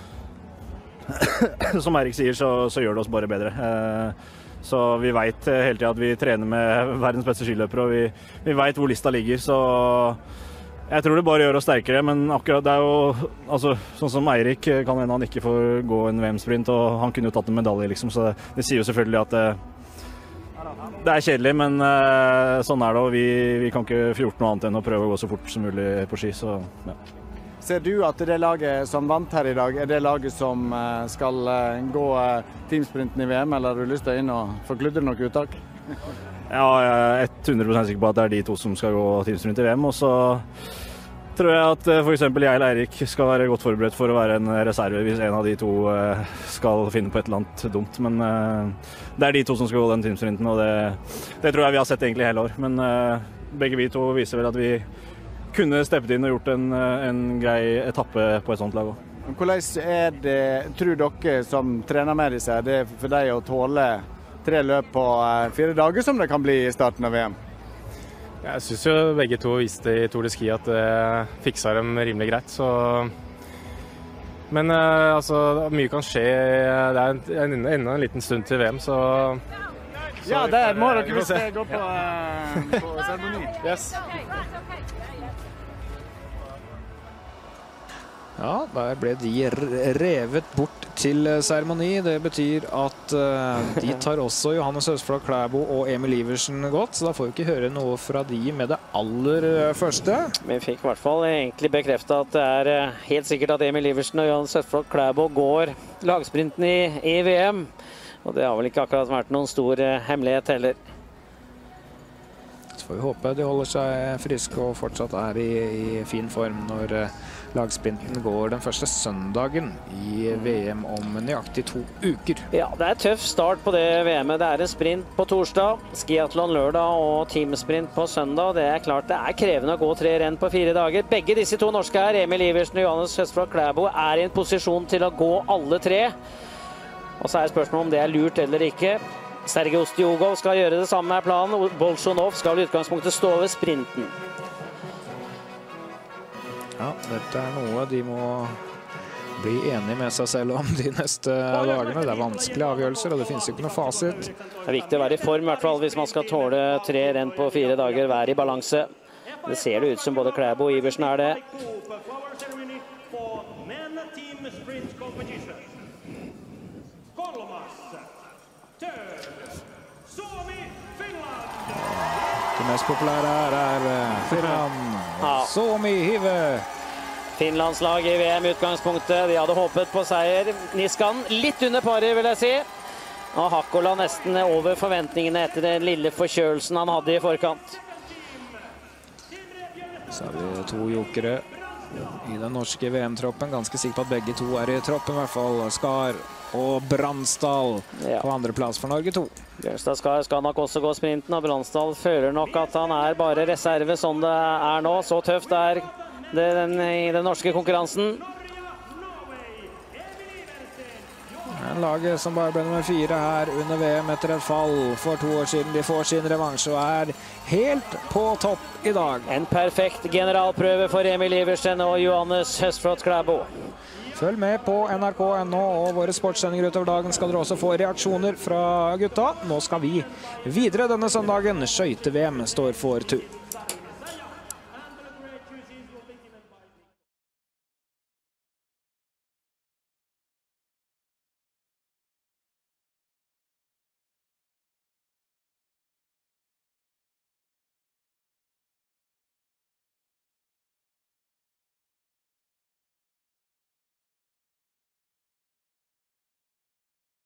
som Eirik sier, så gjør det oss bare bedre. Så vi vet hele tiden at vi trener med verdens beste skiløpere, og vi vet hvor lista ligger, så jeg tror det bare gjør oss sterkere, men akkurat det jo, altså, sånn som Eirik kan hende han ikke får gå en VM-sprint, og han kunne jo tatt en medalje liksom, så det sier jo selvfølgelig at det kjedelig, men sånn det, og vi kan ikke få gjort noe annet enn å prøve å gå så fort som mulig på ski, så ja. Ser du at det laget som vant her i dag, det laget som skal gå teamsprinten i VM, eller har du lyst til å inn og forkludre noe uttak? Ja, jeg er 100% sikker på at det de to som skal gå teamsprint i VM, og så tror jeg at for eksempel jeg eller Eirik skal være godt forberedt for å være en reserve hvis en av de to skal finne på et eller annet dumt, men det de to som skal gå den teamsprinten, og det tror jeg vi har sett egentlig hele år, men begge vi to viser vel at vi kunne steppet inn og gjort en grei etappe på et sånt lag også. Hvordan det, tror dere som trener med disse, det for deg å tåle 3 løp på 4 dager som det kan bli i starten av VM? Jeg synes jo begge to viste i Tour de Ski at det fiksa dem rimelig greit, så... Men altså, mye kan skje. Det enda en liten stund til VM, så ja, der må dere hvis det går på seremoni. Yes. Ja, der ble de revet bort til seremoni. Det betyr at de tar også Johannes Høsflot Klæbo og Emil Iversen godt, så da får vi ikke høre noe fra de med det aller første. Vi fikk i hvert fall egentlig bekreftet at det helt sikkert at Emil Iversen og Johannes Høsflot Klæbo går lagsprinten i VM. Og det har vel ikke akkurat vært noen stor hemmelighet heller. Så får vi håpe de holder seg friske og fortsatt i fin form når lagsprinten går den første søndagen i VM om nøyaktig 2 uker. Ja, det tøff start på det VM-et. Det en sprint på torsdag, skiathlon lørdag og teamsprint på søndag. Det klart det krevende å gå 3 renn på 4 dager. Begge disse 2 norske her, Emil Iversen og Johannes Høsflot Klæbo, i en posisjon til å gå alle 3. Og så spørsmålet om det lurt eller ikke. Sergej Ustjugov skal gjøre det samme planen. Bolsjunov skal i utgangspunktet stå ved sprinten. Ja, dette noe de må bli enige med seg selv om de neste dagene. Det vanskelige avgjørelser, og det finnes ikke noe fasit. Det viktig å være i form, i hvert fall hvis man skal tåle 3 renn på 4 dager, være i balanse. Det ser det ut som både Klæbo og Iversen det. Det mest populære her Finland. Suomi Hive. Finlandslag i VM-utgangspunktet. De hadde håpet på seier. Niskan litt under paret, vil jeg si. Og Hakkola nesten over forventningene etter den lille forkjølelsen han hadde i forkant. Så har vi 2 jokere i den norske VM-troppen. Ganske sikker på at begge 2 i troppen, i hvert fall. Skar og Bransdal på andreplass for Norge 2. Bjørnstad Skar skal nok også gå sprinten, og Bransdal føler nok at han bare reserve sånn det nå. Så tøft det i den norske konkurransen. En lag som bare ble nummer 4 her under VM etter et fall for 2 år siden. De får sin revansje og helt på topp i dag. En perfekt generalprøve for Emil Iversen og Johannes Høsflot Klæbo. Følg med på NRK.no og våre sportssendinger utover dagen skal dere også få reaksjoner fra gutta. Nå skal vi videre denne søndagen. Skøyte-VM står for tur.